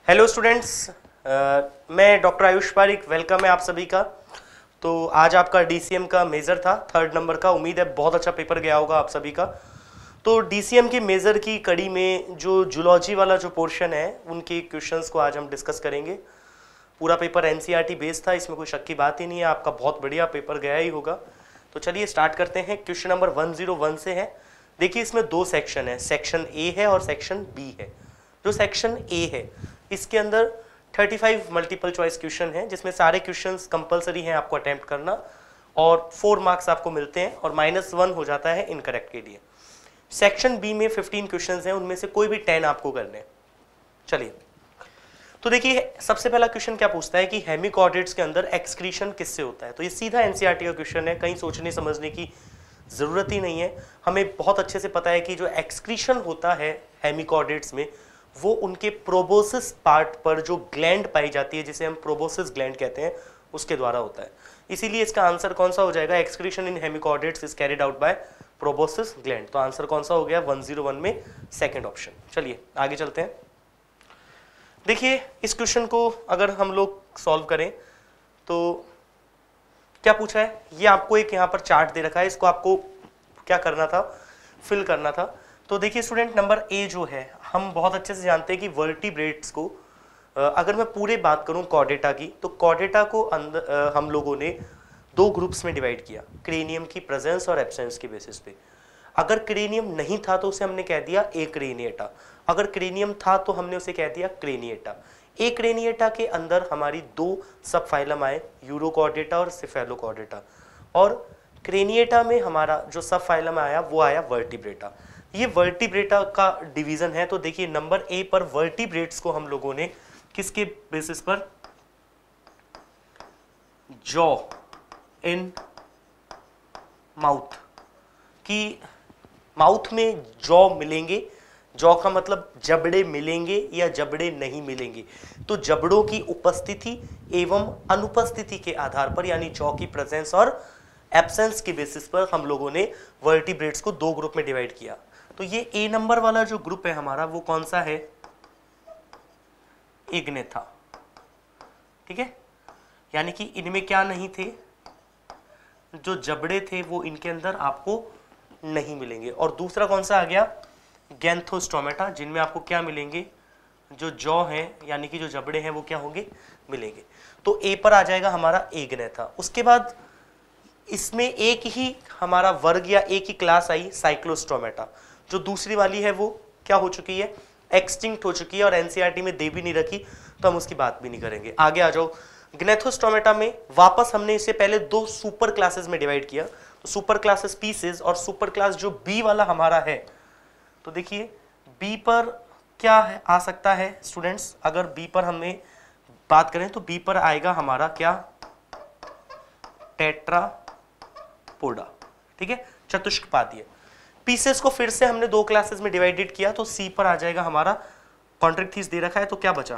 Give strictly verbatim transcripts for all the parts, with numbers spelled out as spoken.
Hello students, मैं doctor Ayush Parik, welcome है आप सभी का। तो आज आपका डीसीएम का मेजर था, थर्ड नंबर का। उम्मीद है बहुत अच्छा पेपर गया होगा आप सभी का। तो डीसीएम की मेजर की कड़ी में जो जूलॉजी वाला जो पोर्शन है उनके क्वेश्चंस को आज हम डिस्कस करेंगे। पूरा पेपर एनसीईआरटी बेस्ड था, इसमें कोई शक की बात ही नहीं है, आपका बहुत बढ़िया पेपर गया ही होगा। तो चलिए स्टार्ट करते हैं। Question number one zero one से है। देखिए इसमें दो सेक्शन है, सेक्शन ए है और सेक्शन बी है। जो सेक्शन ए है इसके अंदर पैंतीस मल्टीपल चॉइस क्वेश्चन हैं, जिसमें सारे क्वेश्चंस कंपलसरी हैं आपको अटेम्प्ट करना, और फोर मार्क्स आपको मिलते हैं और माइनस वन हो जाता है इनकरेक्ट के लिए। सेक्शन बी में पंद्रह क्वेश्चंस हैं, उनमें से कोई भी टेन आपको करने हैं। चलिए तो देखिए सबसे पहला क्वेश्चन क्या पूछता है कि हेमिकोऑर्डिनेट्स के अंदर एक्सक्रीशन किससे होता है। तो ये सीधा एनसीईआरटी का क्वेश्चन है, कहीं सोचने समझने की जरूरत ही नहीं है। हमें बहुत अच्छे से पता है कि जो एक्सक्रीशन होता है हेमिकोऑर्डिनेट्स में वो उनके प्रोबोसिस पार्ट पर जो ग्लैंड पाई जाती है, जिसे हम प्रोबोसिस ग्लैंड कहते हैं, उसके द्वारा होता है। इसीलिए इसका आंसर कौन सा हो जाएगा, excretion in hemichordates is carried out by proboscis gland. तो आंसर कौन सा हो गया वन जीरो वन में, सेकंड ऑप्शन। चलिए आगे चलते हैं। देखिए इस क्वेश्चन को अगर हम लोग सॉल्व करें तो क्या पूछा है, ये आपको एक यहाँ पर चार्ट दे रखा है, इसको आपको क्या करना था, फिल करना था। तो देखिए स्टूडेंट, नंबर ए जो है हम बहुत अच्छे से जानते हैं कि वर्टिब्रेट्स को, अगर मैं पूरे बात करूं कॉर्डेटा की, तो कॉर्डेटा को अंदर हम लोगों ने दो ग्रुप्स में डिवाइड किया, क्रेनियम की प्रेजेंस और एब्सेंस के बेसिस पे। अगर क्रेनियम नहीं था तो उसे हमने कह दिया ए क्रेनिएटा, अगर क्रेनियम था तो हमने उसे कह दिया क्रेनिएटा। ए क्रेनिएटा के अंदर हमारी दो सब फाइलम आए, यूरोकॉर्डेटा और सिफेलोकॉर्डेटा, और क्रेनिएटा में हमारा जो सब फाइलम आया वो आया वर्टिब्रेटा। ये वर्टिब्रेटा का डिवीजन है। तो देखिए नंबर ए पर वर्टिब्रेट्स को हम लोगों ने किसके बेसिस पर, जॉ इन माउथ, कि माउथ में जॉ मिलेंगे, जॉ का मतलब जबड़े मिलेंगे या जबड़े नहीं मिलेंगे। तो जबड़ों की उपस्थिति एवं अनुपस्थिति के आधार पर, यानी जॉ की प्रेजेंस और एब्सेंस के बेसिस पर हम लोगों ने वर्टिब्रेट्स को दो ग्रुप में डिवाइड किया। तो ये ए नंबर वाला जो ग्रुप है हमारा वो कौन सा है, इग्नेथा, ठीक है। यानी कि इनमें क्या नहीं थे, जो जबड़े थे वो इनके अंदर आपको नहीं मिलेंगे। और दूसरा कौन सा आ गया, गैंथोस्टोमेटा, जिनमें आपको क्या मिलेंगे, जो जॉ है यानी कि जो जबड़े हैं वो क्या होंगे, मिलेंगे। तो ए पर आ जाएगा हमारा इग्नेथा। उसके बाद इसमें एक ही हमारा वर्ग या एक ही क्लास आई, साइक्लोस्टोमेटा, जो दूसरी वाली है वो क्या हो चुकी है, एक्सटिंक्ट हो चुकी है, और एनसीईआरटी में दे भी नहीं रखी तो हम उसकी बात भी नहीं करेंगे। आगे आ जाओ, ग्नेथोस्टोमेटा में वापस हमने इसे पहले दो सुपर क्लासेस में डिवाइड किया। तो सुपर क्लासेस पीसेस और सुपर क्लास जो बी वाला हमारा है, तो देखिए बी पर क्या है, आ सकता है स्टूडेंट्स, अगर बी पर हमें बात करें तो बी पर आएगा हमारा क्या, टेट्रापोडा, ठीक है, चतुष्कपादीय। पीसेस को फिर से हमने दो क्लासेस में डिवाइडेड किया, तो सी पर आ जाएगा हमारा, कॉन्ट्रिक्थीस दे रखा है तो क्या बचा,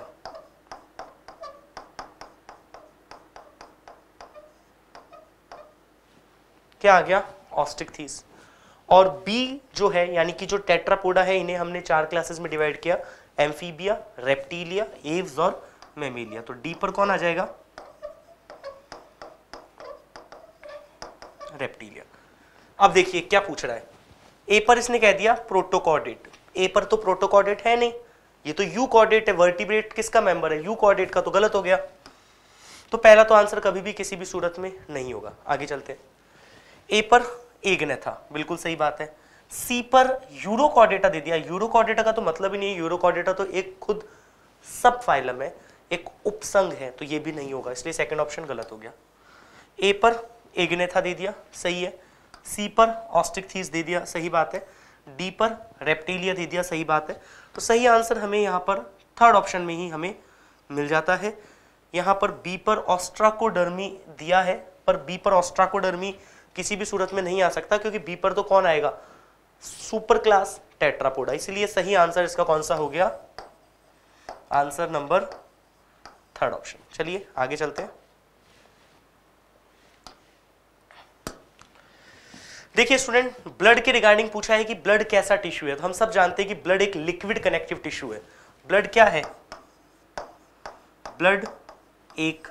क्या आ गया, ऑस्टिकथीस। और बी जो है यानी कि जो टेट्रापोडा है, इन्हें हमने चार क्लासेस में डिवाइड किया, एम्फीबिया, रेप्टिलिया, एव्स और मेमिलिया। तो डी पर कौन आ जाएगा, रेप्टिलिया। अब देखिए क्या पूछ रहा है, ए पर इसने कह दिया प्रोटोकॉर्डेट, ए पर तो प्रोटोकॉर्डेट है नहीं, ये तो यूकॉर्डेट है। वर्टिब्रेट किसका मेंबर है, यूकॉर्डेट का, तो गलत हो गया। तो पहला तो आंसर कभी भी किसी भी सूरत में नहीं होगा। आगे चलते हैं, ए पर इग्नेथा, बिल्कुल सही बात है। सी पर यूरोकॉर्डेटा दे दिया, यूरोकॉर्डेटा का तो मतलब ही नहीं है, यूरोकॉर्डेटा तो एक खुद सब फाइलम है, एक उपसंघ है, तो ये भी नहीं होगा, इसलिए सेकंड ऑप्शन गलत हो गया। ए पर इग्नेथा दे दिया, सही है। सी पर ऑस्टिकथीस दे दिया, सही बात है। डी पर रेप्टिलिया दे दिया, सही बात है। तो सही आंसर हमें यहाँ पर थर्ड ऑप्शन में ही हमें मिल जाता है। यहाँ पर बी पर ऑस्ट्राकोडर्मी दिया है, पर बी पर ऑस्ट्राकोडर्मी किसी भी सूरत में नहीं आ सकता, क्योंकि बी पर तो कौन आएगा, सुपर क्लास टेट्रापोडा। इसलिए सही आंसर इसका कौन सा हो गया, आंसर नंबर थर्ड ऑप्शन। चलिए आगे चलते हैं। देखिए स्टूडेंट, ब्लड के रिगार्डिंग पूछा है कि ब्लड कैसा टिश्यू है। तो हम सब जानते हैं कि ब्लड एक लिक्विड कनेक्टिव टिश्यू है। ब्लड क्या है, ब्लड एक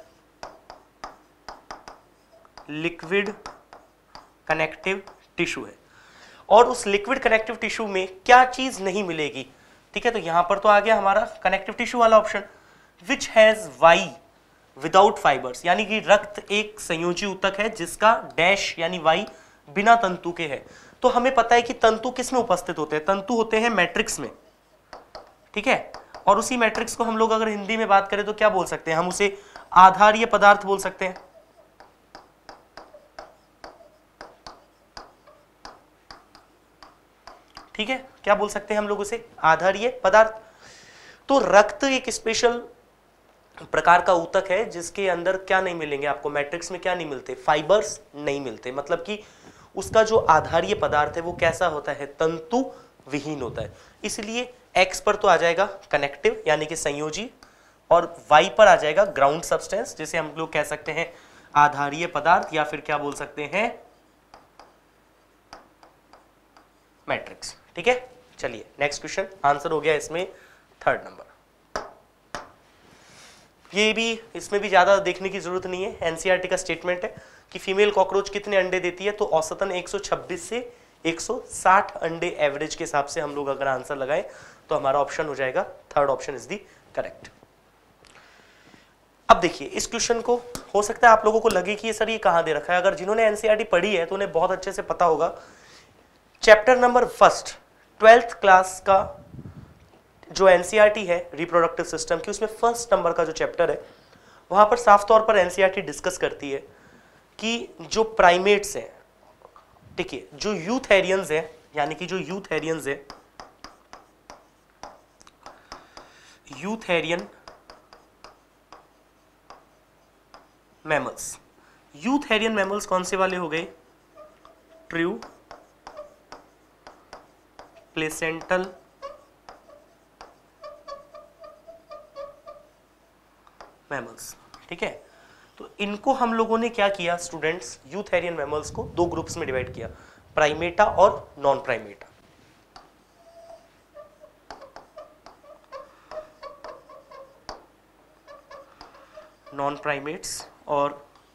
लिक्विड कनेक्टिव टिश्यू है और उस लिक्विड कनेक्टिव टिश्यू में क्या चीज नहीं मिलेगी, ठीक है। तो यहां पर तो आ गया हमारा कनेक्टिव टिश्यू वाला option, which has why without fibres, यानी कि रक्त एक संयोजी ऊतक है जिसका डैश यानी वाई बिना तंतु के है। तो हमें पता है कि तंतु किस में उपस्थित होते हैं, तंतु होते हैं मैट्रिक्स में, ठीक है। और उसी मैट्रिक्स को हम लोग अगर हिंदी में बात करें तो क्या बोल सकते हैं, हम उसे आधारीय पदार्थ बोल सकते हैं, ठीक है। क्या बोल सकते हैं हम लोग उसे, आधारीय पदार्थ। तो रक्त एक स्पेशल प्रकार का ऊतक है जिसके अंदर क्या नहीं मिलेंगे आपको, मैट्रिक्स में क्या नहीं मिलते, फाइबर्स नहीं मिलते, मतलब कि उसका जो आधारीय पदार्थ है वो कैसा होता है, तंतु विहीन होता है। इसलिए एक्स पर तो आ जाएगा कनेक्टिव यानी कि संयोजी, और वाई पर आ जाएगा ग्राउंड सब्सटेंस, जिसे हम लोग कह सकते हैं आधारीय पदार्थ या फिर क्या बोल सकते हैं, मैट्रिक्स, ठीक है। चलिए नेक्स्ट क्वेश्चन, आंसर हो गया इसमें थर्ड नंबर। ये भी, इसमें भी ज्यादा देखने की जरूरत नहीं है, एनसीईआरटी का स्टेटमेंट है कि फीमेल कॉकरोच कितने अंडे देती है, तो औसतन एक सौ छब्बीस से एक सौ साठ अंडे एवरेज के हिसाब से हम लोग अगर आंसर लगाएं तो हमारा ऑप्शन हो जाएगा third option is the correct. अब देखिए इस क्वेश्चन को, हो सकता है आप लोगों को लगे कि ये सर ये कहां दे रखा है, अगर जिन्होंने एनसीईआरटी पढ़ी है तो उन्हें बहुत अच्छे से पता होगा। Chapter number first twelfth class का जो एनसीईआरटी है रिप्रोडक्टिव सिस्टम की, उसमें फर्स्ट नंबर का जो चैप्टर है वहां पर साफ तौर पर एनसीईआरटी डिस्कस करती है कि जो प्राइमेट्स हैं, ठीक है, जो यूथेरियंस हैं, यानी कि जो यूथेरियंस हैं, यूथेरियन मैमल्स, यूथेरियन मैमल्स कौन से वाले हो गए, ट्रू प्लेसेंटल मैमल्स, ठीक है। तो इनको हम लोगों ने क्या किया स्टूडेंट्स, यूथेरियन मैमल्स को दो ग्रुप्स में डिवाइड किया, प्राइमेटा और नॉन प्राइमेटा। नॉन प्राइमेट्स और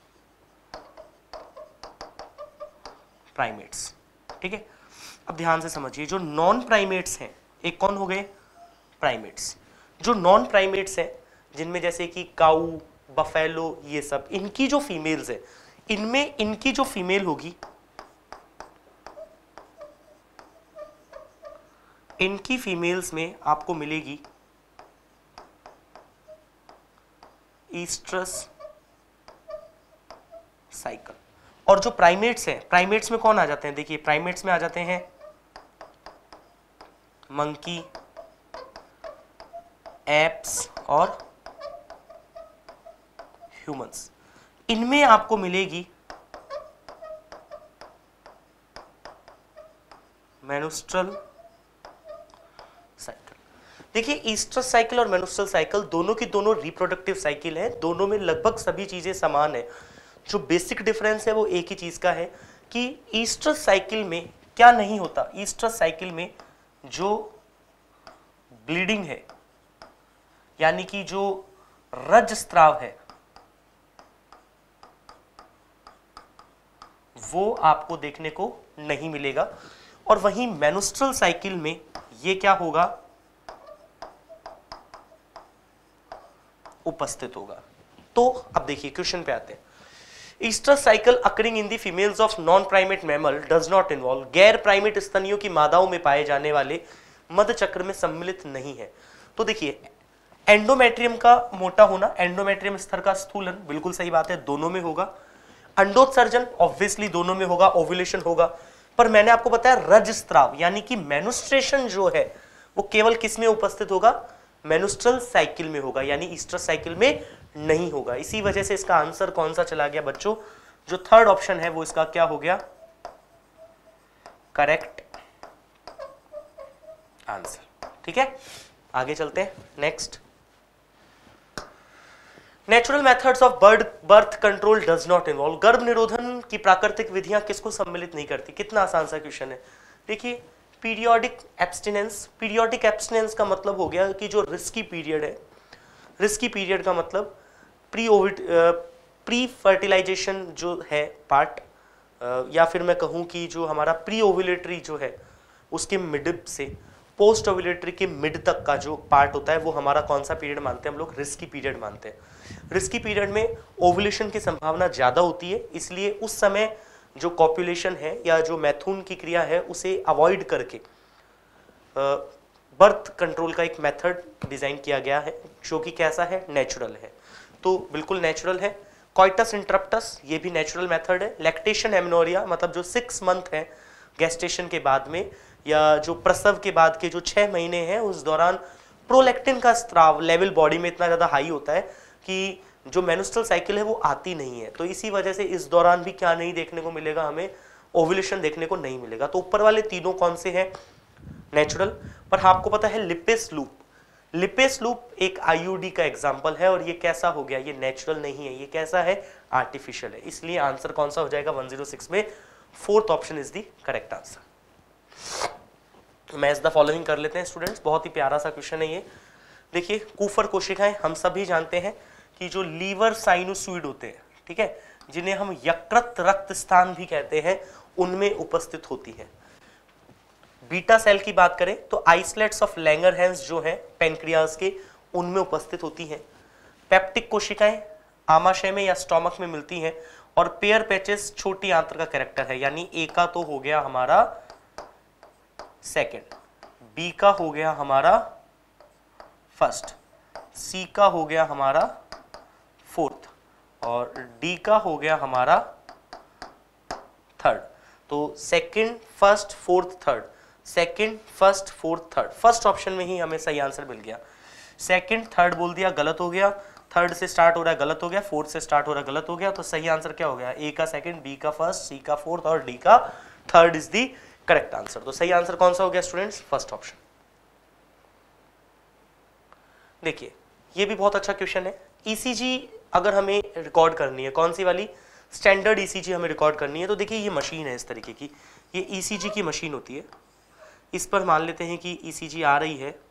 प्राइमेट्स, ठीक है। अब ध्यान से समझिए, जो नॉन प्राइमेट्स हैं, एक कौन हो गए, प्राइमेट्स। जो नॉन प्राइमेट्स हैं जिनमें जैसे कि काऊ, बफेलो, ये सब, इनकी जो फीमेल्स है, इनमें इनकी जो फीमेल होगी, इनकी फीमेल्स में आपको मिलेगी ईस्ट्रस साइकिल। और जो प्राइमेट्स हैं, प्राइमेट्स में कौन आ जाते हैं, देखिए प्राइमेट्स में आ जाते हैं मंकी, एप्स और ह्यूमंस। इनमें आपको मिलेगी मेनुस्ट्रल साइकिल। देखिए ईस्ट्रस साइकिल और मेनुस्ट्रल साइकिल दोनों की दोनों रिप्रोडक्टिव साइकिल है, दोनों में लगभग सभी चीजें समान है। जो बेसिक डिफरेंस है वो एक ही चीज का है कि ईस्ट्रस साइकिल में क्या नहीं होता, ईस्ट्रस साइकिल में जो ब्लीडिंग है, यानी कि जो रजस्त्राव है, वो आपको देखने को नहीं मिलेगा। और वहीं मेनुस्ट्रल साइकिल में ये क्या होगा, उपस्थित होगा। तो अब देखिए क्वेश्चन पे आते हैं। Oestrus cycle occurring in the females of non primate mammal does not involve, गैर प्राइमेट स्तनियों की मादाओं में पाए जाने वाले मध्य चक्र में सम्मिलित नहीं है। तो देखिए एंडोमेट्रियम का मोटा होना, एंडोमेट्रियम स्तर का स्थूलन, बिल्कुल सही बात है, दोनों में होगा। अंडोत्सर्जन ऑब्वियसली दोनों में होगा, ओव्यूलेशन होगा। पर मैंने आपको बताया रजस्त्राव यानी कि मेनुस्ट्रेशन जो है वो केवल किस में उपस्थित होगा, मेनुस्ट्रल साइकिल में होगा, यानी ईस्ट्रस साइकिल में नहीं होगा। इसी वजह से इसका आंसर कौन सा चला गया बच्चों, जो थर्ड ऑप्शन है वो इसका क्या हो गया, करेक्ट आंसर। ठीक है, आगे चलते हैं। Next, natural methods of bird birth control does not involve, गर्भ निरोधन की प्राकृतिक विधियां किसको सम्मिलित नहीं करती। कितना आसान सा क्वेश्चन है। देखिए पीरियोडिक एब्स्टिनेंस, पीरियोडिक एब्स्टिनेंस का मतलब हो गया कि जो रिस्की पीरियड है, रिस्की पीरियड का मतलब प्री ओविड प्री फर्टिलाइजेशन जो है पार्ट, या फिर मैं कहूँ कि जो हमारा प्री ओव्यूलेटरी जो है उसके मिड से पोस्ट ओव्यूलेटरी के मिड तक का जो पार्ट होता है वो हमारा कौन सा पीरियड मानते हैं हम लोग? रिस्की पीरियड मानते हैं। रिस्की पीरियड में ओव्यूलेशन की संभावना ज़्यादा होती है, इसलिए उस समय जो कॉपुलेशन है या जो मैथुन की क्रिया है उसे अवॉइड करके बर्थ कंट्रोल का एक मेथड डिज़ाइन किया गया है जो कि कैसा है? नेचुरल है। तो बिल्कुल नेचुरल है। कॉइटस इंटरप्टस ये भी नेचुरल मेथड है। लैक्टेशन एमनोरिया मतलब जो सिक्स मंथ है गेस्टेशन के बाद में या जो प्रसव के बाद के जो छः महीने हैं उस दौरान प्रोलैक्टिन का स्त्राव लेवल बॉडी में इतना ज़्यादा हाई होता है कि जो मेनस्ट्रुअल साइकिल है वो आती नहीं है। तो इसी वजह से इस दौरान भी क्या नहीं देखने को मिलेगा हमें? ओव्यूलेशन देखने को नहीं मिलेगा। तो ऊपर वाले तीनों कौन से हैं? नेचुरल। पर आपको पता है लिपेस लूप, लिपेस लूप एक आईयूडी का एग्जाम्पल है और ये कैसा हो गया? ये नेचुरल नहीं है, ये कैसा है? आर्टिफिशियल है। इसलिए आंसर कौन सा हो जाएगा वन ज़ीरो सिक्स में? Fourth option is the correct answer. Match the following कर लेते हैं स्टूडेंट्स, बहुत ही प्यारा सा क्वेश्चन है ये। देखिए कूफर कोशिकाएं हम सभी जानते हैं कि जो लीवर साइनोसॉइड होते हैं, ठीक है, जिन्हें हम यकृत रक्त स्थान भी कहते हैं, उनमें उपस्थित होती है। बीटा सेल की बात करें तो आइसलेट्स ऑफ लैंगरहैंस जो है पेनक्रियाज के, उनमें उपस्थित होती हैं। पेप्टिक कोशिकाएं आमाशय में या स्टोमक में मिलती हैं। और पेयर पैचेस छोटी आंत्र का कैरेक्टर है, यानी ए का तो हो गया हमारा सेकंड, बी का हो गया हमारा फर्स्ट, सी का हो गया हमारा फोर्थ और डी का हो गया हमारा थर्ड। तो second first fourth third, second first fourth third, first option में ही हमें सही आंसर मिल गया। सेकंड थर्ड बोल दिया, गलत हो गया। थर्ड से स्टार्ट हो रहा है, गलत हो गया। फोर्थ से स्टार्ट हो रहा है, गलत हो गया। तो सही आंसर क्या हो गया? ए का सेकंड, बी का फर्स्ट, सी का फोर्थ और डी का third is the correct answer. तो सही आंसर कौन सा हो गया स्टूडेंट्स? First option. देखिए ये भी बहुत अच्छा क्वेश्चन है। ईसीजी अगर हमें रिकॉर्ड करनी है, कौन सी वाली? स्टैंडर्ड ईसीजी हमें रिकॉर्ड करनी है। तो देखिए ये मशीन है इस तरीके की, ये ईसीजी की मशीन होती है। इस पर मान लेते हैं कि ईसीजी आ रही है,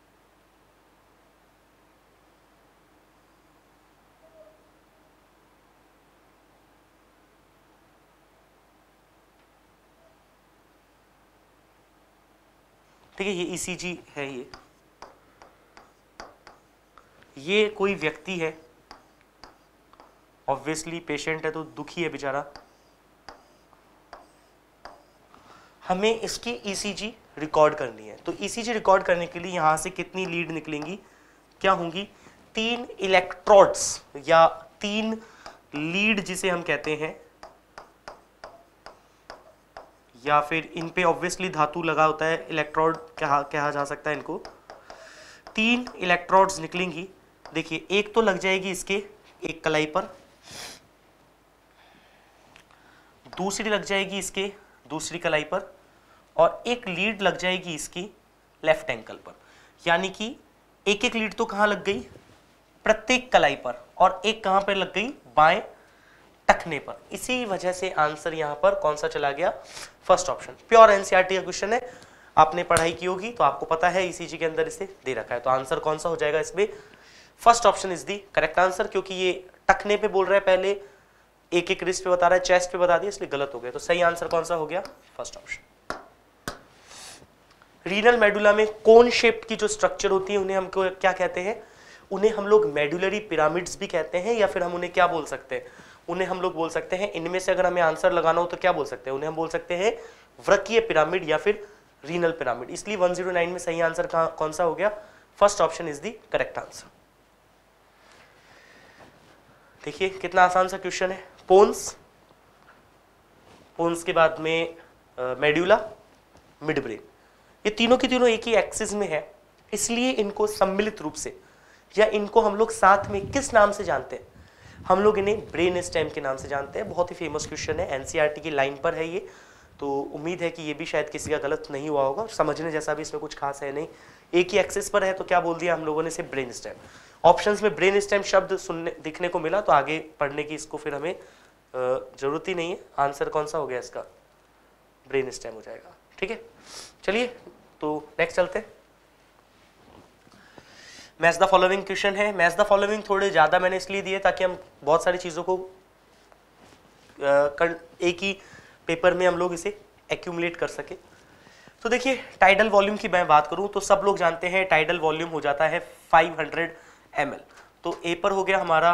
ठीक है, ये ईसीजी है। ये ये कोई व्यक्ति है, ऑब्वियसली पेशेंट है तो दुखी है बेचारा। हमें इसकी ईसीजी रिकॉर्ड करनी है। तो ईसीजी रिकॉर्ड करने के लिए यहां से कितनी लीड निकलेंगी? क्या होंगी? तीन इलेक्ट्रोड्स या तीन लीड जिसे हम कहते हैं, या फिर इन पे ऑब्वियसली धातु लगा होता है, इलेक्ट्रोड कहा कहा जा सकता है इनको। तीन इलेक्ट्रोड्स निकलेंगी। देखिए एक तो लग जाएगी इसके एक कलाई पर, दूसरी लग जाएगी इसके दूसरी कलाई पर, और एक लीड लग जाएगी इसकी लेफ्ट एंकल पर। यानी कि एक एक लीड तो कहाँ लग गई? प्रत्येक कलाई पर, और एक कहाँ पर लग गई? बाएं टखने पर। इसी वजह से आंसर यहां पर कौन सा चला गया? First option. प्योर एनसीईआरटी का क्वेश्चन है, आपने पढ़ाई की होगी तो आपको पता है ईसीजी के अंदर इसे दे रखा है। तो आंसर कौन सा हो जाएगा इसमें? First option is the correct answer, क्योंकि ये टखने पे बोल रहा है, पहले एक एक रिस्ट पे बता रहा है, चेस्ट पे बता दिया, इसलिए गलत हो गया। तो सही आंसर कौन सा हो गया? First option. रीनल मेडुला में कोन शेप की जो स्ट्रक्चर होती है उन्हें हम क्या कहते हैं? उन्हें हम लोग मेडुलरी पिरामिड्स भी कहते हैं, या फिर हम उन्हें क्या बोल सकते हैं? उन्हें हम लोग बोल सकते हैं, इनमें से अगर हमें आंसर लगाना हो तो क्या बोल सकते हैं? उन्हें हम बोल सकते हैं वृक्कीय पिरामिड या फिर रीनल पिरामिड। इसलिए वन ज़ीरो नाइन में सही आंसर कौन सा हो गया? First option is the correct answer. देखिए कितना आसान सा क्वेश्चन है। पोन्स, पोन्स के बाद में मेड्यूला, मिड ब्रेन, ये तीनों की तीनों एक ही एक्सिस में है, इसलिए इनको सम्मिलित रूप से या इनको हम लोग साथ में किस नाम से जानते हैं? हम लोग इन्हें ब्रेन स्टेम के नाम से जानते हैं। बहुत ही फेमस क्वेश्चन है, एनसीईआरटी की लाइन पर है ये, तो उम्मीद है कि ये भी शायद किसी का गलत नहीं हुआ होगा। समझने जैसा भी इसमें कुछ खास है नहीं, एक ही एक्सिस पर है, तो क्या बोल दिया हम लोगों ने इसे? Brain stem. ऑप्शंस में ब्रेन स्टेम शब्द सुनने दिखने को मिला, तो आगे पढ़ने की इसको फिर हमें जरूरत ही नहीं है। आंसर कौन सा हो गया इसका? ब्रेन स्टेम हो जाएगा। ठीक है, चलिए तो नेक्स्ट चलते हैं। मैच द फॉलोइंग क्वेश्चन है। मैच द फॉलोइंग थोड़े ज़्यादा मैंने इसलिए दिए ताकि हम बहुत सारी चीज़ों को आ, एक ही पेपर में हम लोग इसे एक्यूमुलेट कर सके। तो देखिए टाइडल वॉल्यूम की मैं बात करूं तो सब लोग जानते हैं टाइडल वॉल्यूम हो जाता है पाँच सौ एम एल। तो ए पर हो गया हमारा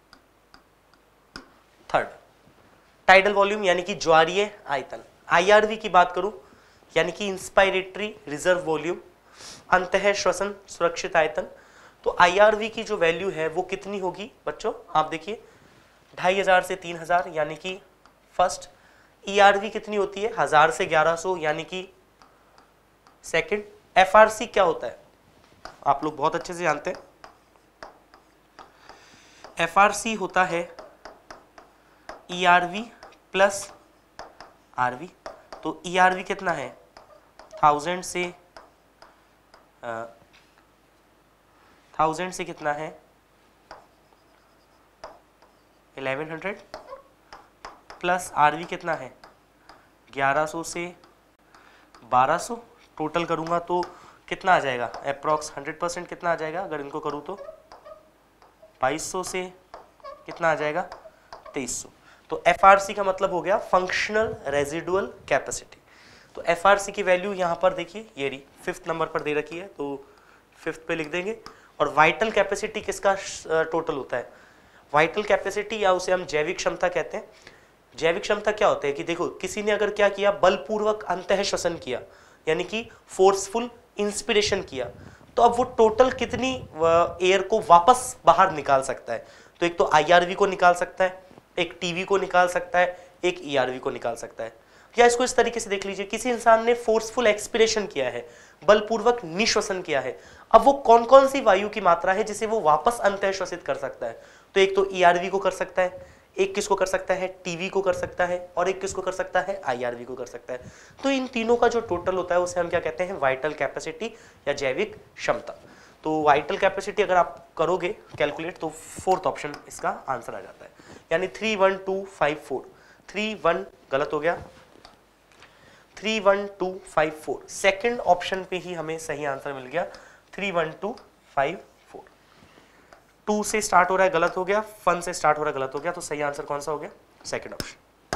थर्ड टाइडल वॉल्यूम यानी कि ज्वारीय आयतन। आईआरवी की बात करूं यानी कि इंस्पायरेटरी रिजर्व वॉल्यूम, अंतः श्वसन सुरक्षित आयतन। तो आईआरवी की जो वैल्यू है वो कितनी होगी बच्चों, आप देखिए ढाई हजार से तीन हजार यानी कि फर्स्ट। ईआरवी कितनी होती है, हजार से ग्यारह सौ यानी कि सेकंड। एफआरसी क्या होता है आप लोग बहुत अच्छे से जानते हैं, एफआरसी होता है ईआरवी प्लस आरवी। तो ईआरवी कितना है, थाउजेंड से थाउजेंड से कितना है इलेवन हंड्रेड, प्लस आरवी कितना है ग्यारह सौ से बारह सौ। टोटल करूंगा तो कितना आ जाएगा अप्रॉक्स हंड्रेड परसेंट कितना आ जाएगा, अगर इनको करूँ तो बाईस सौ से कितना आ जाएगा तेईस सौ। तो एफआरसी का मतलब हो गया फंक्शनल रेजिडुअल कैपेसिटी। तो एफआरसी की वैल्यू यहाँ पर देखिए ये रही फिफ्थ नंबर पर दे रखी है, तो फिफ्थ पे लिख देंगे। और वाइटल कैपेसिटी किसका टोटल होता है, वाइटल कैपेसिटी या उसे हम जैविक क्षमता कहते हैं। जैविक क्षमता क्या होता है कि देखो किसी ने अगर क्या किया, बलपूर्वक अंतः श्वसन किया यानी कि फोर्सफुल इंस्पिरेशन किया, तो अब वो टोटल कितनी एयर को वापस बाहर निकाल सकता है। तो एक तो आईआरवी को निकाल सकता है, एक टीवी को निकाल सकता है, एक ईआरवी को निकाल सकता है। या इसको इस तरीके से देख लीजिए, किसी इंसान ने फोर्सफुल एक्सपिरेशन किया है, बलपूर्वक निश्वसन किया है, अब वो कौन कौन सी वायु की मात्रा है जिसे वो वापस अंतः श्वसित कर सकता है। तो एक तो ईआरवी को कर सकता है, एक किसको कर सकता है टीवी को कर सकता है, और एक किसको कर सकता है आईआरवी को कर सकता है। तो इन तीनों का जो टोटल होता है उसे हम क्या कहते हैं वाइटल कैपेसिटी या जैविक क्षमता। तो वाइटल कैपेसिटी अगर आप करोगे कैलकुलेट तो फोर्थ ऑप्शन इसका आंसर आ जाता है, यानी three one two five four. Three one गलत हो गया, three one two five four second option पे ही हमें सही आंसर मिल गया, three one two five four. Two से स्टार्ट हो रहा है गलत हो गया, वन से स्टार्ट हो रहा है गलत हो गया, तो सही आंसर कौन सा हो गया second option.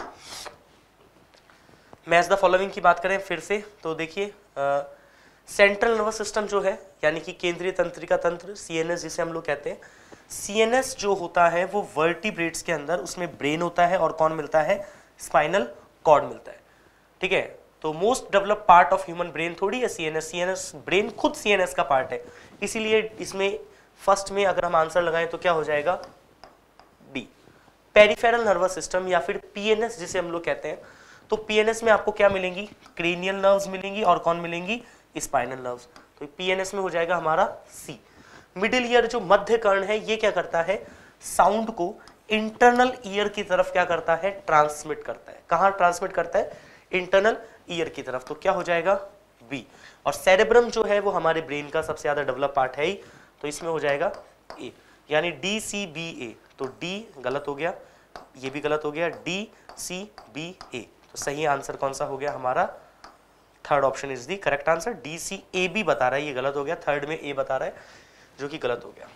Match the following की बात करें फिर से तो देखिए सेंट्रल नर्वस सिस्टम जो है यानी कि केंद्रीय तंत्रिका तंत्र, सीएनएस जिसे हम लोग कहते हैं, सीएनएस जो होता है वो वर्टिब्रेट्स के अंदर उसमें ब्रेन होता है और कौन मिलता है स्पाइनल कॉर्ड मिलता है, ठीक है। तो most develop part of human brain थोड़ी है सीएनएस, सीएनएस ब्रेन खुद सीएनएस का पार्ट है, इसीलिए इसमें फर्स्ट में अगर हम आंसर लगाएं तो क्या हो जाएगा डी। पेरिफेरल नर्वस सिस्टम या फिर पीएनएस जिसे हम लोग कहते हैं, तो पीएनएस में आपको क्या मिलेंगी क्रेनियल नर्व्स मिलेंगी और कौन मिलेंगी स्पाइनल नर्व्स, तो पीएनएस में हो जाएगा हमारा सी। मिडिल ईयर जो मध्य कर्ण है ये क्या करता है साउंड को इंटरनल ईयर की तरफ क्या करता है ट्रांसमिट करता है, कहां ट्रांसमिट करता है इंटरनल ईयर की तरफ, तो क्या हो जाएगा बी। और सेरेब्रम जो है वो हमारे ब्रेन का सबसे ज्यादा डेवलप पार्ट है ही, तो इसमें हो जाएगा ए, यानी डी सी बी ए। तो डी गलत हो गया, ये भी गलत हो गया, डी सी बी ए। तो सही आंसर कौन सा हो गया हमारा third option is the correct answer. D C A B बता रहा है, ये गलत हो गया, थर्ड में ए बता रहा है जो कि गलत हो गया।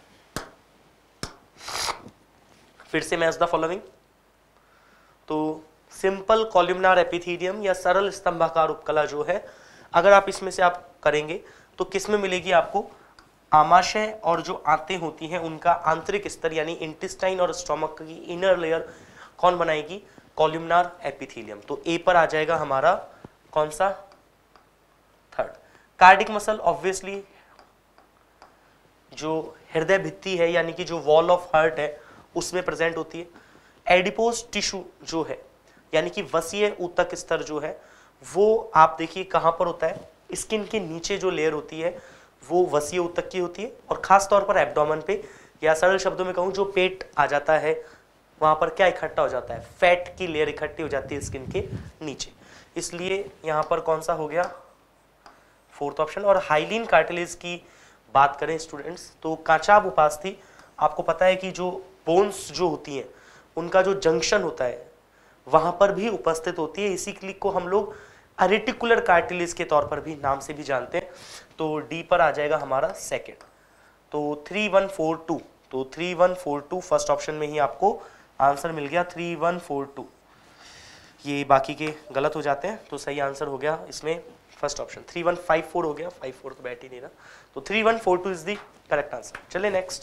फिर से मैच द फॉलोइंग, तो सिंपल कॉलमनार एपिथेलियम या सरल स्तंभाकार उपकला जो है, अगर आप इसमें से आप करेंगे तो किस में मिलेगी आपको आमाशय और जो आंतें होती हैं उनका आंतरिक स्तर यानी इंटेस्टाइन और स्टोमक की इनर लेयर कौन बनाएगी कॉलमनार एपिथेलियम। तो ए पर आ जाएगा हमारा कौन सा थर्ड। कार्डिक मसल ऑब्वियसली जो हृदय भित्ति है यानी कि जो वॉल ऑफ हार्ट है उसमें प्रेजेंट होती है। एडिपोज टिश्यू जो है यानी कि वसीय ऊतक स्तर जो है वो आप देखिए कहां पर होता है, स्किन के नीचे जो लेयर होती है वो वसीय ऊतक की होती है, और खास तौर पर एब्डोमेन पे या सरल शब्दों में कहूं जो पेट आ जाता है वहां पर क्या इकट्ठा हो जाता है फैट की लेयर इकट्ठी हो जाती है स्किन के नीचे, इसलिए यहां पर कौन सा हो गया फोर्थ ऑप्शन। और हाइलिन कार्टिलेज की बात करें स्टूडेंट्स तो काचाब उपास्थि, आपको पता है कि जो बोन्स जो होती हैं उनका जो जंक्शन होता है वहां पर भी उपस्थित होती है, इसी क्लिक को हम लोग रेटिकुलर कार्टिलेज के तौर पर भी नाम से भी जानते हैं। तो डी पर आ जाएगा हमारा सेकेंड। तो थ्री वन फोर टू, तो three one four two first option में ही आपको आंसर मिल गया, थ्री वन फोर टू। ये बाकी के गलत हो जाते हैं, तो सही आंसर हो गया इसमें first option, three one five four हो गया, फाइव फोर तो बैठ ही नहीं रहा, तो three one four two is the correct answer. चलिए नेक्स्ट,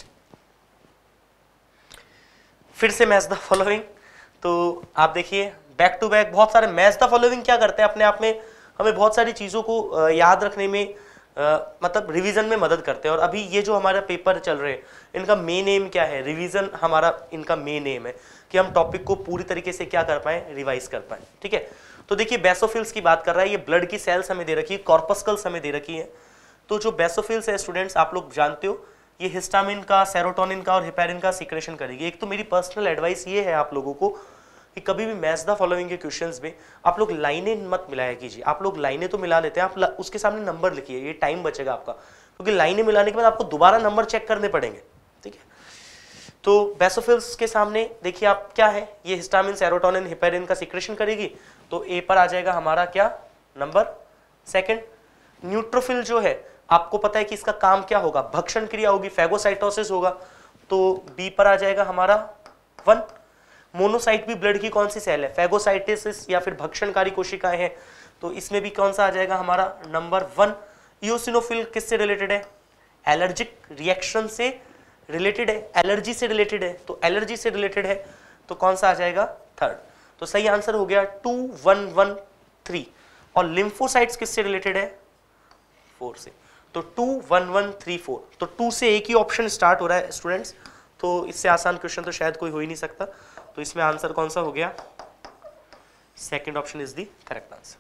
फिर से मैच द फॉलोइंग। तो आप देखिए बैक टू बैक बहुत सारे मैच द फॉलोइंग क्या करते हैं अपने आप में, हमें बहुत सारी चीज़ों को याद रखने में Uh, मतलब रिवीजन में मदद करते हैं। और अभी ये जो हमारा पेपर चल रहे हैं इनका मेन एम क्या है, रिवीजन हमारा इनका मेन एम है कि हम टॉपिक को पूरी तरीके से क्या कर पाएं, रिवाइज कर पाएं। ठीक है, तो देखिए बेसोफिल्स की बात कर रहा है, ये ब्लड की सेल्स हमें दे रखी है, कॉर्पस्कल्स हमें दे रखी है। तो जो बेसोफिल्स है स्टूडेंट्स आप लोग जानते हो, ये हिस्टामिन का, सेरोटोनिन का और हेपेरिन का सीक्रेशन करेगी। एक तो मेरी पर्सनल एडवाइस ये है आप लोगों को कि कभी भी मैच द फॉलोइंग के क्वेश्चंस में आप लोग लाइनें मत मिलाया कीजिए। आप लोग लाइनें तो मिला लेते हैं, आप उसके सामने नंबर लिखिए, ये टाइम बचेगा आपका, क्योंकि लाइनें मिलाने के बाद आपको दोबारा नंबर चेक करने पड़ेंगे। ठीक है, तो बेसोफिल्स के सामने देखिए आप क्या है, ये हिस्टामिन, सेरोटोनिन, हेपेरिन का सीक्रेशन करेगी, तो ए पर आ जाएगा हमारा क्या नंबर सेकंड। न्यूट्रोफिल जो है आपको पता है कि इसका काम क्या होगा, भक्षण क्रिया होगी, फैगोसाइटोसिस होगा, तो बी पर आ जाएगा हमारा वन। मोनोसाइट भी ब्लड की कौन सी सेल है, फैगोसाइटिस या फिर भक्षणकारी कोशिकाएं हैं, तो इसमें भी कौन सा आ जाएगा हमारा नंबर वन। इओसिनोफिल किससे रिलेटेड है, एलर्जिक रिएक्शन से रिलेटेड है, एलर्जी से रिलेटेड है, तो एलर्जी से रिलेटेड है तो कौन सा आ जाएगा थर्ड। तो सही आंसर हो गया टू वन वन थ्री। और लिम्फोसाइट्स किससे रिलेटेड है, फोर से, तो two one one three four. तो टू से एक ही ऑप्शन स्टार्ट हो रहा है स्टूडेंट्स, तो इससे आसान क्वेश्चन तो शायद कोई हो ही नहीं सकता। तो इसमें आंसर कौन सा हो गया, second option is the correct answer.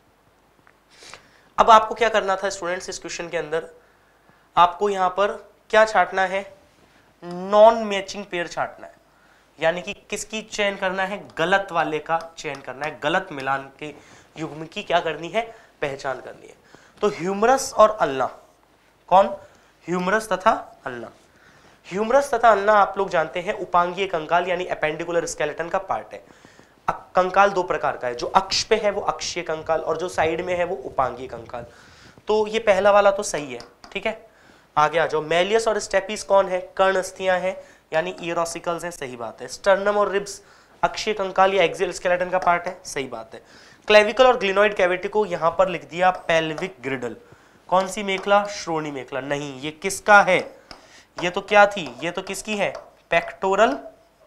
अब आपको क्या करना था स्टूडेंट्स, इस क्वेश्चन के अंदर आपको यहां पर क्या छांटना है, नॉन मैचिंग पेयर छांटना है, यानी कि किसकी चयन करना है, गलत वाले का चयन करना है, गलत मिलान के युग्म की क्या करनी है, पहचान करनी है। तो ह्यूमरस और अल्ना, कौन, ह्यूमरस तथा अल्ना। ह्यूमरस तथा अल्ना आप लोग जानते हैं उपांगीय कंकाल यानी एपेंडिकुलर स्केलेटन का पार्ट है। कंकाल दो प्रकार का है, जो अक्ष पे है वो अक्षीय कंकाल और जो साइड में है वो उपांगीय कंकाल। तो ये पहला वाला तो सही है। ठीक है, आगे आ जाओ। मेलियस और स्टेपीज कौन है, कर्ण अस्थियां हैं यानी ईरोसिकल्स हैं, सही बात है। स्टर्नम और रिब्स अक्षीय कंकाल या एक्सियल स्केलेटन का पार्ट है, सही बात है। क्लेविकल और ग्लिनोइड कैविटी को यहां पर लिख दिया पेल्विक ग्रिडल, कौन सी मेखला, श्रोणी मेखला। नहीं, ये किसका है, ये तो क्या थी, ये तो किसकी है, पेक्टोरल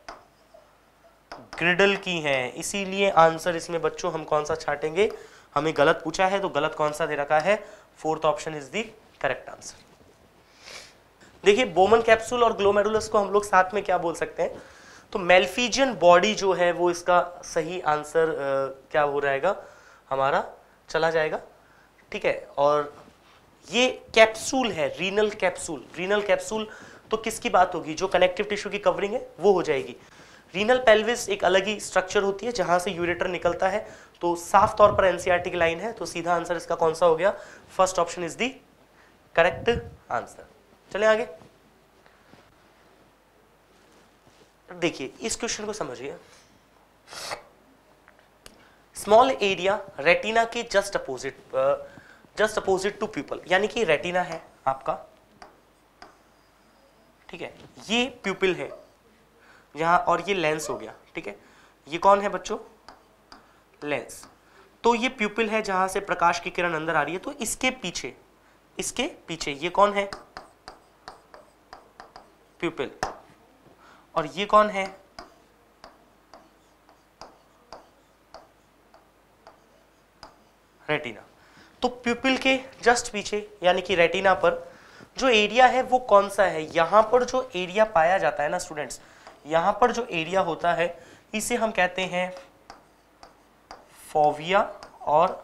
ग्रिडल की है। इसीलिए आंसर इसमें बच्चों हम कौन सा छाटेंगे, हमें गलत पूछा है तो गलत कौन सा दे रखा है, fourth option is the correct answer. देखिए बोमन कैप्सूल और ग्लोमेरुलस को हम लोग साथ में क्या बोल सकते हैं, तो मेल्फिजियन बॉडी जो है वो इसका सही आंसर आ, क्या हो रहेगा हमारा, चला जाएगा। ठीक है, और ये कैप्सूल है, रीनल कैप्सूल। रीनल कैप्सूल तो किसकी बात होगी, जो कनेक्टिव टिश्यू की कवरिंग है वो हो जाएगी। रीनल पेल्विस एक अलग ही स्ट्रक्चर होती है जहां से यूरेटर निकलता है, तो साफ तौर पर एनसीईआरटी की लाइन है, तो सीधा आंसर इसका कौन सा हो गया, first option is the correct answer. चले आगे, देखिए इस क्वेश्चन को समझिए। स्मॉल एरिया रेटिना के just opposite, just opposite to pupil, यानी कि रेटिना है आपका, ठीक है, ये प्यूपिल है यहां और ये लेंस हो गया। ठीक है, ये कौन है बच्चों, लेंस। तो ये प्यूपिल है जहां से प्रकाश की किरण अंदर आ रही है, तो इसके पीछे, इसके पीछे ये कौन है, प्यूपिल, और ये कौन है, रेटिना। तो प्यूपिल के जस्ट पीछे यानी कि रेटिना पर जो एरिया है वो कौन सा है, यहां पर जो एरिया पाया जाता है ना स्टूडेंट्स, यहां पर जो एरिया होता है इसे हम कहते हैं फोविया और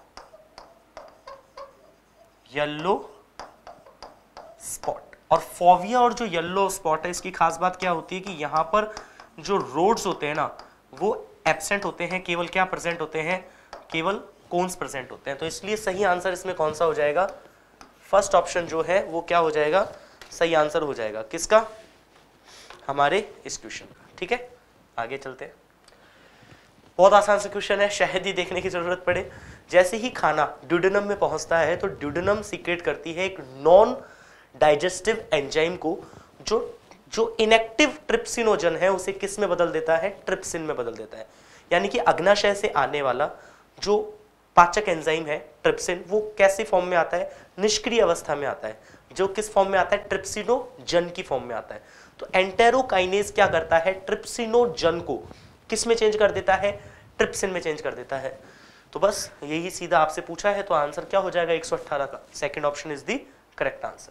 येलो स्पॉट। और फोविया और जो येलो स्पॉट है इसकी खास बात क्या होती है कि यहां पर जो रोड्स होते हैं ना वो एब्सेंट होते हैं, केवल क्या प्रेजेंट होते हैं, केवल कोन्स प्रेजेंट होते हैं। तो इसलिए सही आंसर इसमें कौन सा हो जाएगा, फर्स्ट ऑप्शन जो है वो क्या हो जाएगा, सही आंसर हो जाएगा किसका, हमारे इस क्वेश्चन का। ठीक है, आगे चलते हैं। बहुत आसान सा क्वेश्चन है, शायद ही देखने की जरूरत पड़े। जैसे ही खाना ड्यूडेनम में पहुंचता है तो ड्यूडेनम सीक्रेट करती है एक नॉन डाइजेस्टिव एंजाइम को जो जो इनएक्टिव ट्रिप्सिनोजन है उसे किस में बदल देता है, ट्रिप्सिन में बदल देता है। यानी कि अग्नाशय से आने वाला जो पाचक एंजाइम है ट्रिप्सिन, वो कैसे फॉर्म में आता है, निष्क्रिय अवस्था में आता है, जो किस फॉर्म में आता है, ट्रिप्सिनोजन की फॉर्म में आता है। तो एंटेरोकाइनेज क्या करता है, ट्रिप्सिनोजन को किस में चेंज कर देता है, ट्रिप्सिन में चेंज कर देता है। तो बस यही सीधा आपसे पूछा है, तो आंसर क्या हो जाएगा एक सौ अठारह का, second option is the correct answer.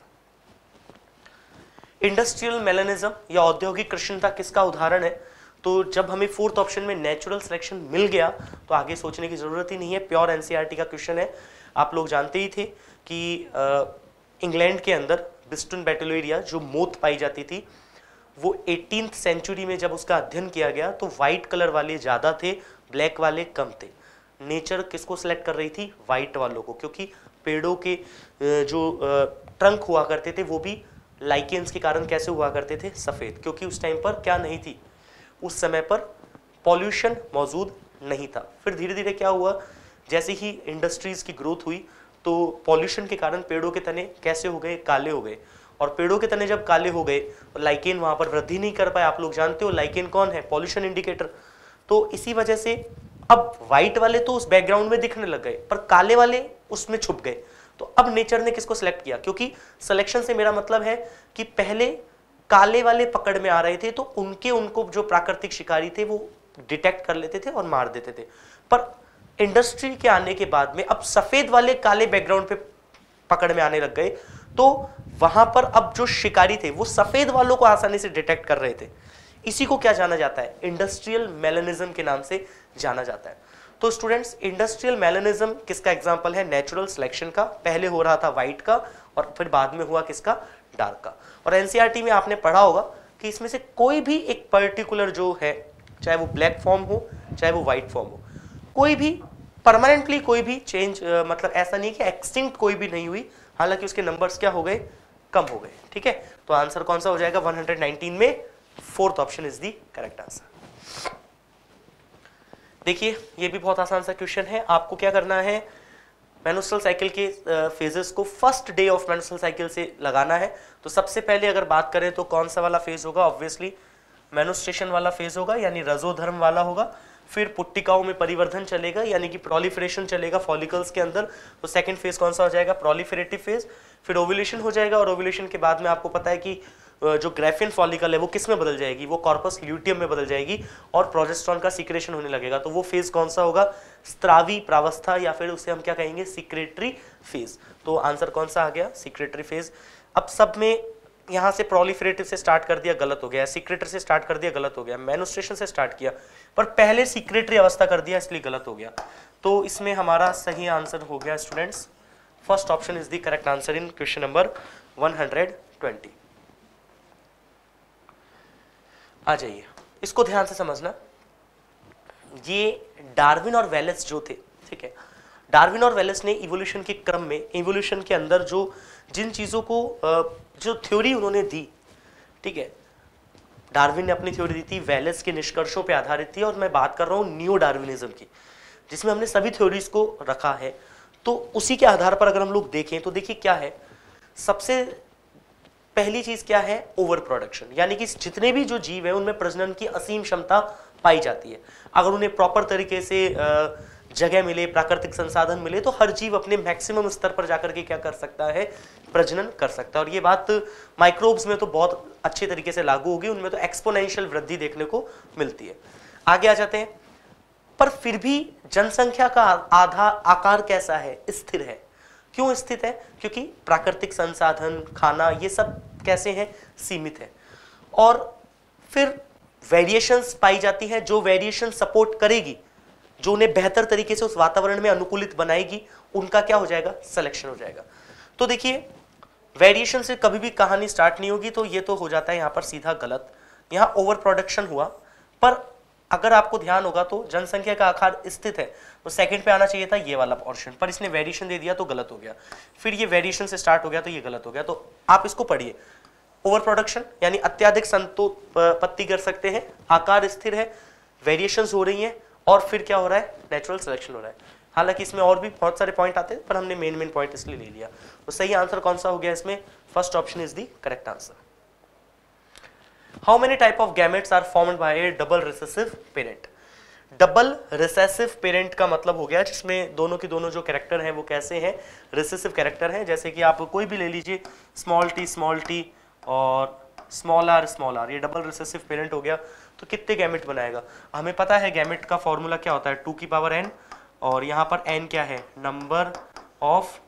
Industrial melanism या औद्योगिक कृष्णता किसका उदाहरण है, तो जब हमें फोर्थ ऑप्शन में नेचुरल सिलेक्शन मिल गया तो आगे सोचने की जरूरत ही नहीं है, प्योर एनसीईआरटी का क्वेश्चन है। आप लोग जानते ही थे कि इंग्लैंड के अंदर बिस्टन बैटेलोरिया जो मोथ पाई जाती थी वो एटीन्थ सेंचुरी में जब उसका अध्ययन किया गया तो व्हाइट कलर वाले ज्यादा थे, ब्लैक वाले कम थे। नेचर किसको सिलेक्ट कर रही थी, व्हाइट वालों को, क्योंकि पेड़ों के जो ट्रंक हुआ करते थे वो भी लाइकेंस के कारण कैसे हुआ करते थे, सफेद, क्योंकि उस टाइम पर क्या नहीं थी, उस समय पर पॉल्यूशन मौजूद नहीं था। फिर धीरे धीरे क्या हुआ, जैसे ही इंडस्ट्रीज की ग्रोथ हुई तो पॉल्यूशन के कारण पेड़ों के तने कैसे हो गए, काले हो गए, और पेड़ों के तने जब काले हो गए तो लाइकेन वहां पर वृद्धि नहीं कर पाए। आप लोग जानते हो लाइकेन कौन है, पॉल्यूशन इंडिकेटर। तो इसी वजह से अब व्हाइट वाले तो उस बैकग्राउंड में दिखने लग गए पर काले वाले उसमें छुप गए। तो अब नेचर ने किसको सिलेक्ट किया, क्योंकि सिलेक्शन से मेरा मतलब है कि पहले काले वाले पकड़ में आ रहे थे तो उनके उनको जो प्राकृतिक शिकारी थे वो डिटेक्ट कर लेते थे और मार देते थे। पर इंडस्ट्री के आने के बाद में अब सफेद वाले काले बैकग्राउंड पे पकड़ में आने लग गए, तो वहां पर अब जो शिकारी थे वो सफेद वालों को आसानी से डिटेक्ट कर रहे थे। इसी को क्या जाना जाता है, इंडस्ट्रियल मेलानिज्म के नाम से जाना जाता है। तो स्टूडेंट्स, इंडस्ट्रियल मेलानिज्म किसका एग्जांपल है, नेचुरल सिलेक्शन का। पहले हो रहा था व्हाइट का और फिर बाद में हुआ किसका, डार्क का। और एनसीईआरटी में आपने पढ़ा होगा कि इसमें से कोई भी एक पर्टिकुलर जो है, चाहे वो ब्लैक फॉर्म हो चाहे वो व्हाइट फॉर्म हो, कोई भी परमानेंटली कोई भी चेंज, मतलब ऐसा नहीं कि एक्सटिंक्ट कोई भी नहीं हुई, हालांकि उसके नंबर्स क्या हो गए, कम हो गए। ठीक है, तो आंसर कौन सा हो जाएगा, वन हंड्रेड नाइनटीन में fourth option is the correct answer. देखिए ये भी बहुत आसान सा क्वेश्चन है। आपको क्या करना है, मेंस्ट्रुअल साइकिल के फेजेस को first day of menstrual cycle से लगाना है। तो सबसे पहले अगर बात करें तो कौन सा वाला फेज होगा, ऑब्वियसली मेन्स्ट्रुएशन वाला फेज होगा, यानी रजोधर्म वाला होगा। फिर पुट्टिकाओं में परिवर्धन चलेगा, यानी कि प्रोलिफरेशन चलेगा फॉलिकल्स के अंदर। तो सेकंड फेज कौन सा हो जाएगा, प्रोलिफरेटिव फेज। फिर ओव्यूलेशन हो जाएगा, और ओव्यूलेशन के बाद में आपको पता है कि जो ग्राफियन फॉलिकल है वो किस में बदल जाएगी, वो कॉर्पस ल्यूटियम में बदल जाएगी और प्रोजेस्टेरॉन का सीक्रेशन होने लगेगा। तो वो फेज कौन सा होगा, स्त्रावी प्रावस्था, या फिर उसे हम क्या कहेंगे, सीक्रेटरी फेज। तो आंसर कौन सा आ गया, सीक्रेटरी फेज। अब सब में यहाँ से प्रोलिफरेटिव से स्टार्ट कर दिया, गलत हो गया, सीक्रेटरी से स्टार्ट कर दिया, गलत हो गया, मेन्स्ट्रुएशन से स्टार्ट किया पर पहले सीक्रेटरी अवस्था कर दिया, इसलिए गलत हो गया। तो इसमें हमारा सही आंसर हो गया students, first option is the correct answer in question number one hundred twenty. आ जाइए, इसको ध्यान से समझना। ये डार्विन और वेलेस जो थे, ठीक है, डार्विन और वेलेस ने इवोल्यूशन के क्रम में, इवोल्यूशन के अंदर जो जिन चीजों को, जो थ्योरी उन्होंने दी, ठीक है, डार्विन ने अपनी थ्योरी दी थी, वेलेस के निष्कर्षों पे आधारित थी, और मैं बात कर रहा हूँ न्यू डार्विनिज्म की, जिसमें हमने सभी थ्योरीज को रखा है। तो उसी के आधार पर अगर हम लोग देखें तो देखिए क्या है, सबसे पहली चीज क्या है, ओवर प्रोडक्शन, यानी कि जितने भी जो जीव है उनमें प्रजनन की असीम क्षमता पाई जाती है। अगर उन्हें प्रॉपर तरीके से जगह मिले, प्राकृतिक संसाधन मिले, तो हर जीव अपने मैक्सिमम स्तर पर जाकर के क्या कर सकता है, प्रजनन कर सकता है। और ये बात माइक्रोब्स में तो बहुत अच्छे तरीके से लागू होगी, उनमें तो एक्सपोनेंशियल वृद्धि देखने को मिलती है। आगे आ जाते हैं, पर फिर भी जनसंख्या का आधा आकार कैसा है, स्थिर है। क्यों स्थित है, क्योंकि प्राकृतिक संसाधन, खाना, ये सब कैसे हैं, सीमित है। और फिर वेरिएशंस पाई जाती है, जो वेरिएशन सपोर्ट करेगी, जो उन्हें बेहतर तरीके से उस वातावरण में अनुकूलित बनाएगी, उनका क्या हो जाएगा, सिलेक्शन हो जाएगा। तो देखिए वेरिएशन से कभी भी कहानी स्टार्ट नहीं होगी, तो ये तो हो जाता है यहाँ पर सीधा गलत। यहाँ ओवर प्रोडक्शन हुआ, पर अगर आपको ध्यान होगा तो जनसंख्या का आकार स्थित है, तो सेकंड पे आना चाहिए था ये वाला पोर्शन, पर इसने वेरिएशन दे दिया तो गलत हो गया। फिर ये वेरिएशन से स्टार्ट हो गया तो ये गलत हो गया। तो आप इसको पढ़िए, ओवर प्रोडक्शन यानी अत्याधिक संतोत्पत्ति कर सकते हैं, आकार स्थिर है, वेरिएशंस हो रही हैं, और फिर क्या हो रहा है, नेचुरल सिलेक्शन हो रहा है। हालांकि इसमें और भी बहुत सारे पॉइंट आते हैं, पर हमने मेन मेन पॉइंट इसलिए ले लिया। तो सही आंसर कौन सा हो गया इसमें, first option is the correct answer. How many type of gametes are formed by a double recessive parent? Double recessive parent का मतलब हो गया जिसमें दोनों के दोनों जो कैरेक्टर हैं वो कैसे हैं, रिसेसिव कैरेक्टर हैं। जैसे कि आप कोई भी ले लीजिए, स्मॉल टी स्मॉल टी और स्मॉल आर स्मॉल आर, ये डबल रिसेसिव पेरेंट हो गया। तो कितने गैमेट बनाएगा? हमें पता है गैमेट का फॉर्मूला क्या होता है, टू की पावर एन, और यहां पर एन क्या है, number of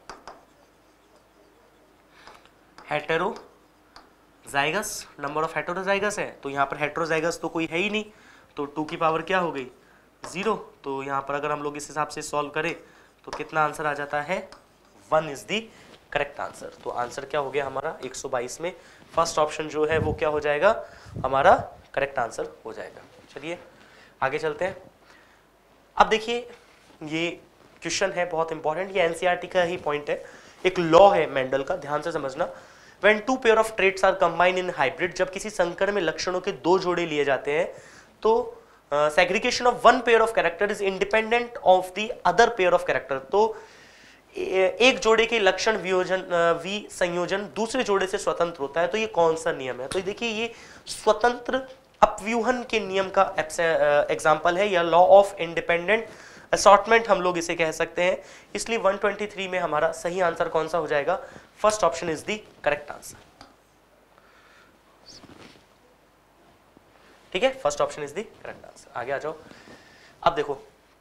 heterozygous, number of heterozygous है। तो यहाँ पर हेटेरोजाइगस तो कोई है ही नहीं, तो टू की पावर क्या हो गई, जीरो। तो यहाँ पर अगर हम लोग इस हिसाब से सॉल्व करें तो कितना आंसर आ जाता है, one is the correct answer. तो आंसर क्या हो गया हमारा एक सौ बाईस में फर्स्ट ऑप्शन जो है वो क्या हो जाएगा, हमारा करेक्ट आंसर हो जाएगा। चलिए आगे चलते हैं। अब देखिए ये क्वेश्चन है बहुत इंपॉर्टेंट, ये एनसीईआरटी का ही पॉइंट है, एक लॉ है मेंडल का, ध्यान से समझना। When two pair of traits are combined in hybrid, जब किसी संकर में लक्षणों के दो जोड़े लिए जाते हैं तो segregation of one pair of character is independent of the other pair of character. तो एक जोड़े के लक्षण वियोजन वि संयोजन दूसरे जोड़े से स्वतंत्र होता है। तो ये कौन सा नियम है? तो देखिए ये स्वतंत्र अपव्यूहन के नियम का एग्जांपल है, या लॉ ऑफ इंडिपेंडेंट असॉर्टमेंट हम लोग इसे कह सकते हैं। इसलिए एक सौ तेईस में हमारा सही आंसर कौन सा हो जाएगा, first option is the correct answer. ठीक है, first option is the correct answer. आगे आ जाओ। अब देखो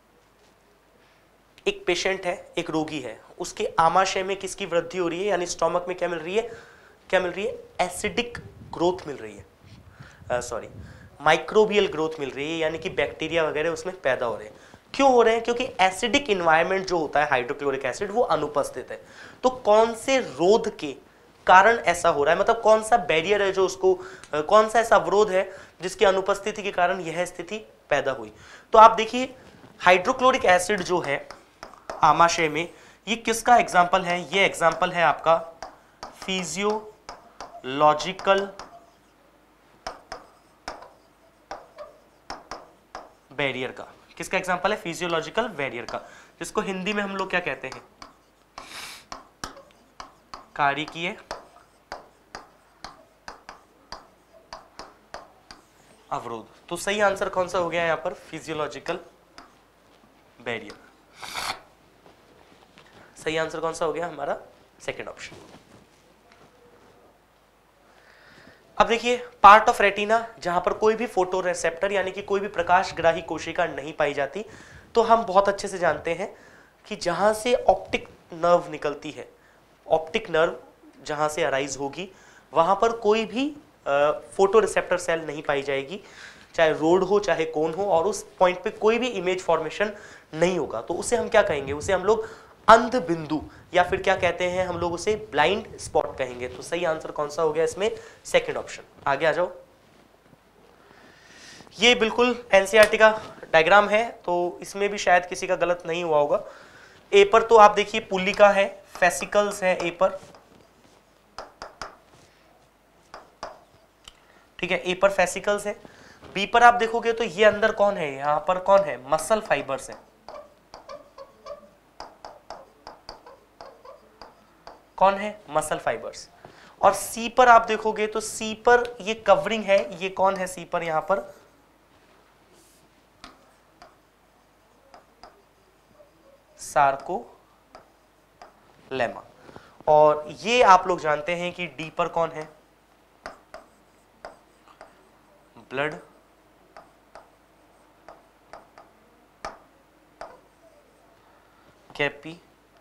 एक पेशेंट है, एक रोगी है, उसके आमाशय में किसकी वृद्धि हो रही है, यानी स्टोमक में क्या मिल रही है, क्या मिल रही है, एसिडिक ग्रोथ मिल रही है, सॉरी माइक्रोबियल ग्रोथ मिल रही है, यानी कि बैक्टीरिया वगैरह उसमें पैदा हो रहे हैं। क्यों हो रहे हैं? क्योंकि एसिडिक इन्वायरमेंट जो होता है हाइड्रोक्लोरिक एसिड वो अनुपस्थित है। तो कौन से रोध के कारण ऐसा हो रहा है, मतलब कौन सा बैरियर है जो उसको, कौन सा ऐसा अवरोध है जिसकी अनुपस्थिति के कारण यह स्थिति पैदा हुई? तो आप देखिए हाइड्रोक्लोरिक एसिड जो है आमाशय में, ये किसका एग्जाम्पल है, ये एग्जाम्पल है आपका फिजियोलॉजिकल बैरियर का। किसका एग्जाम्पल है, फिजियोलॉजिकल बैरियर का, जिसको हिंदी में हम लोग क्या कहते हैं, कारिकीय अवरोध। तो सही आंसर कौन सा हो गया यहां पर, फिजियोलॉजिकल बैरियर। सही आंसर कौन सा हो गया हमारा, सेकंड ऑप्शन। अब देखिए पार्ट ऑफ रेटिना जहां पर कोई भी फोटो रिसेप्टर यानी कि कोई भी प्रकाशग्राही कोशिका नहीं पाई जाती, तो हम बहुत अच्छे से जानते हैं कि जहां से ऑप्टिक नर्व निकलती है, ऑप्टिक नर्व जहां से अराइज होगी वहां पर कोई भी फोटो रिसेप्टर सेल नहीं पाई जाएगी, चाहे रोड हो चाहे कोन हो, और उस पॉइंट पे कोई भी इमेज फॉर्मेशन नहीं होगा। तो उसे हम क्या कहेंगे, उसे हम लोग अंध बिंदु या फिर क्या कहते हैं हम लोग उसे ब्लाइंड स्पॉट कहेंगे। तो सही आंसर कौन सा हो गया इसमें, सेकंड ऑप्शन। आगे आ जाओ। ये बिल्कुल एनसीईआरटी का डायग्राम है, तो इसमें भी शायद किसी का गलत नहीं हुआ होगा। ए पर तो आप देखिए पुल्लिका है, फेसिकल्स है ए पर, ठीक है, ए पर फेसिकल्स है। बी पर आप देखोगे तो ये अंदर कौन है, यहां पर कौन है, मसल फाइबर्स है, कौन है, मसल फाइबर्स। और सी पर आप देखोगे तो सी पर ये कवरिंग है, ये कौन है सी पर, यहां पर सार्कोलेमा। और ये आप लोग जानते हैं कि डी पर कौन है, ब्लड कैपी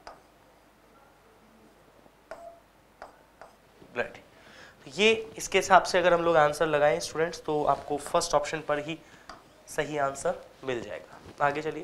ब्लड। ये इसके हिसाब से अगर हम लोग आंसर लगाएं स्टूडेंट्स तो आपको फर्स्ट ऑप्शन पर ही सही आंसर मिल जाएगा। आगे चलिए।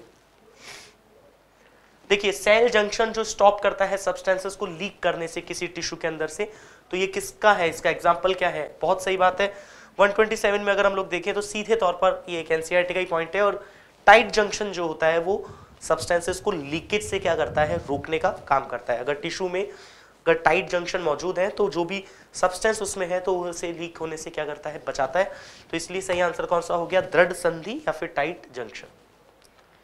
देखिए सेल जंक्शन जो स्टॉप करता है सब्सटेंसेस को लीक करने से किसी टिश्यू के अंदर से, तो ये किसका है, इसका एग्जांपल क्या है, बहुत सही बात है। एक सौ सत्ताईस में अगर हम लोग देखें तो सीधे तौर पर ये एक एनसीईआरटी का ही पॉइंट है, और टाइट जंक्शन जो होता है वो सब्सटेंसेस को लीकेज से क्या करता है, रोकने का काम करता है। अगर टिश्यू में अगर टाइट जंक्शन मौजूद है तो जो भी सब्सटेंस उसमें है तो उसे लीक होने से क्या करता है, बचाता है। तो इसलिए सही आंसर कौन सा हो गया, दृढ़ संधि या फिर टाइट जंक्शन।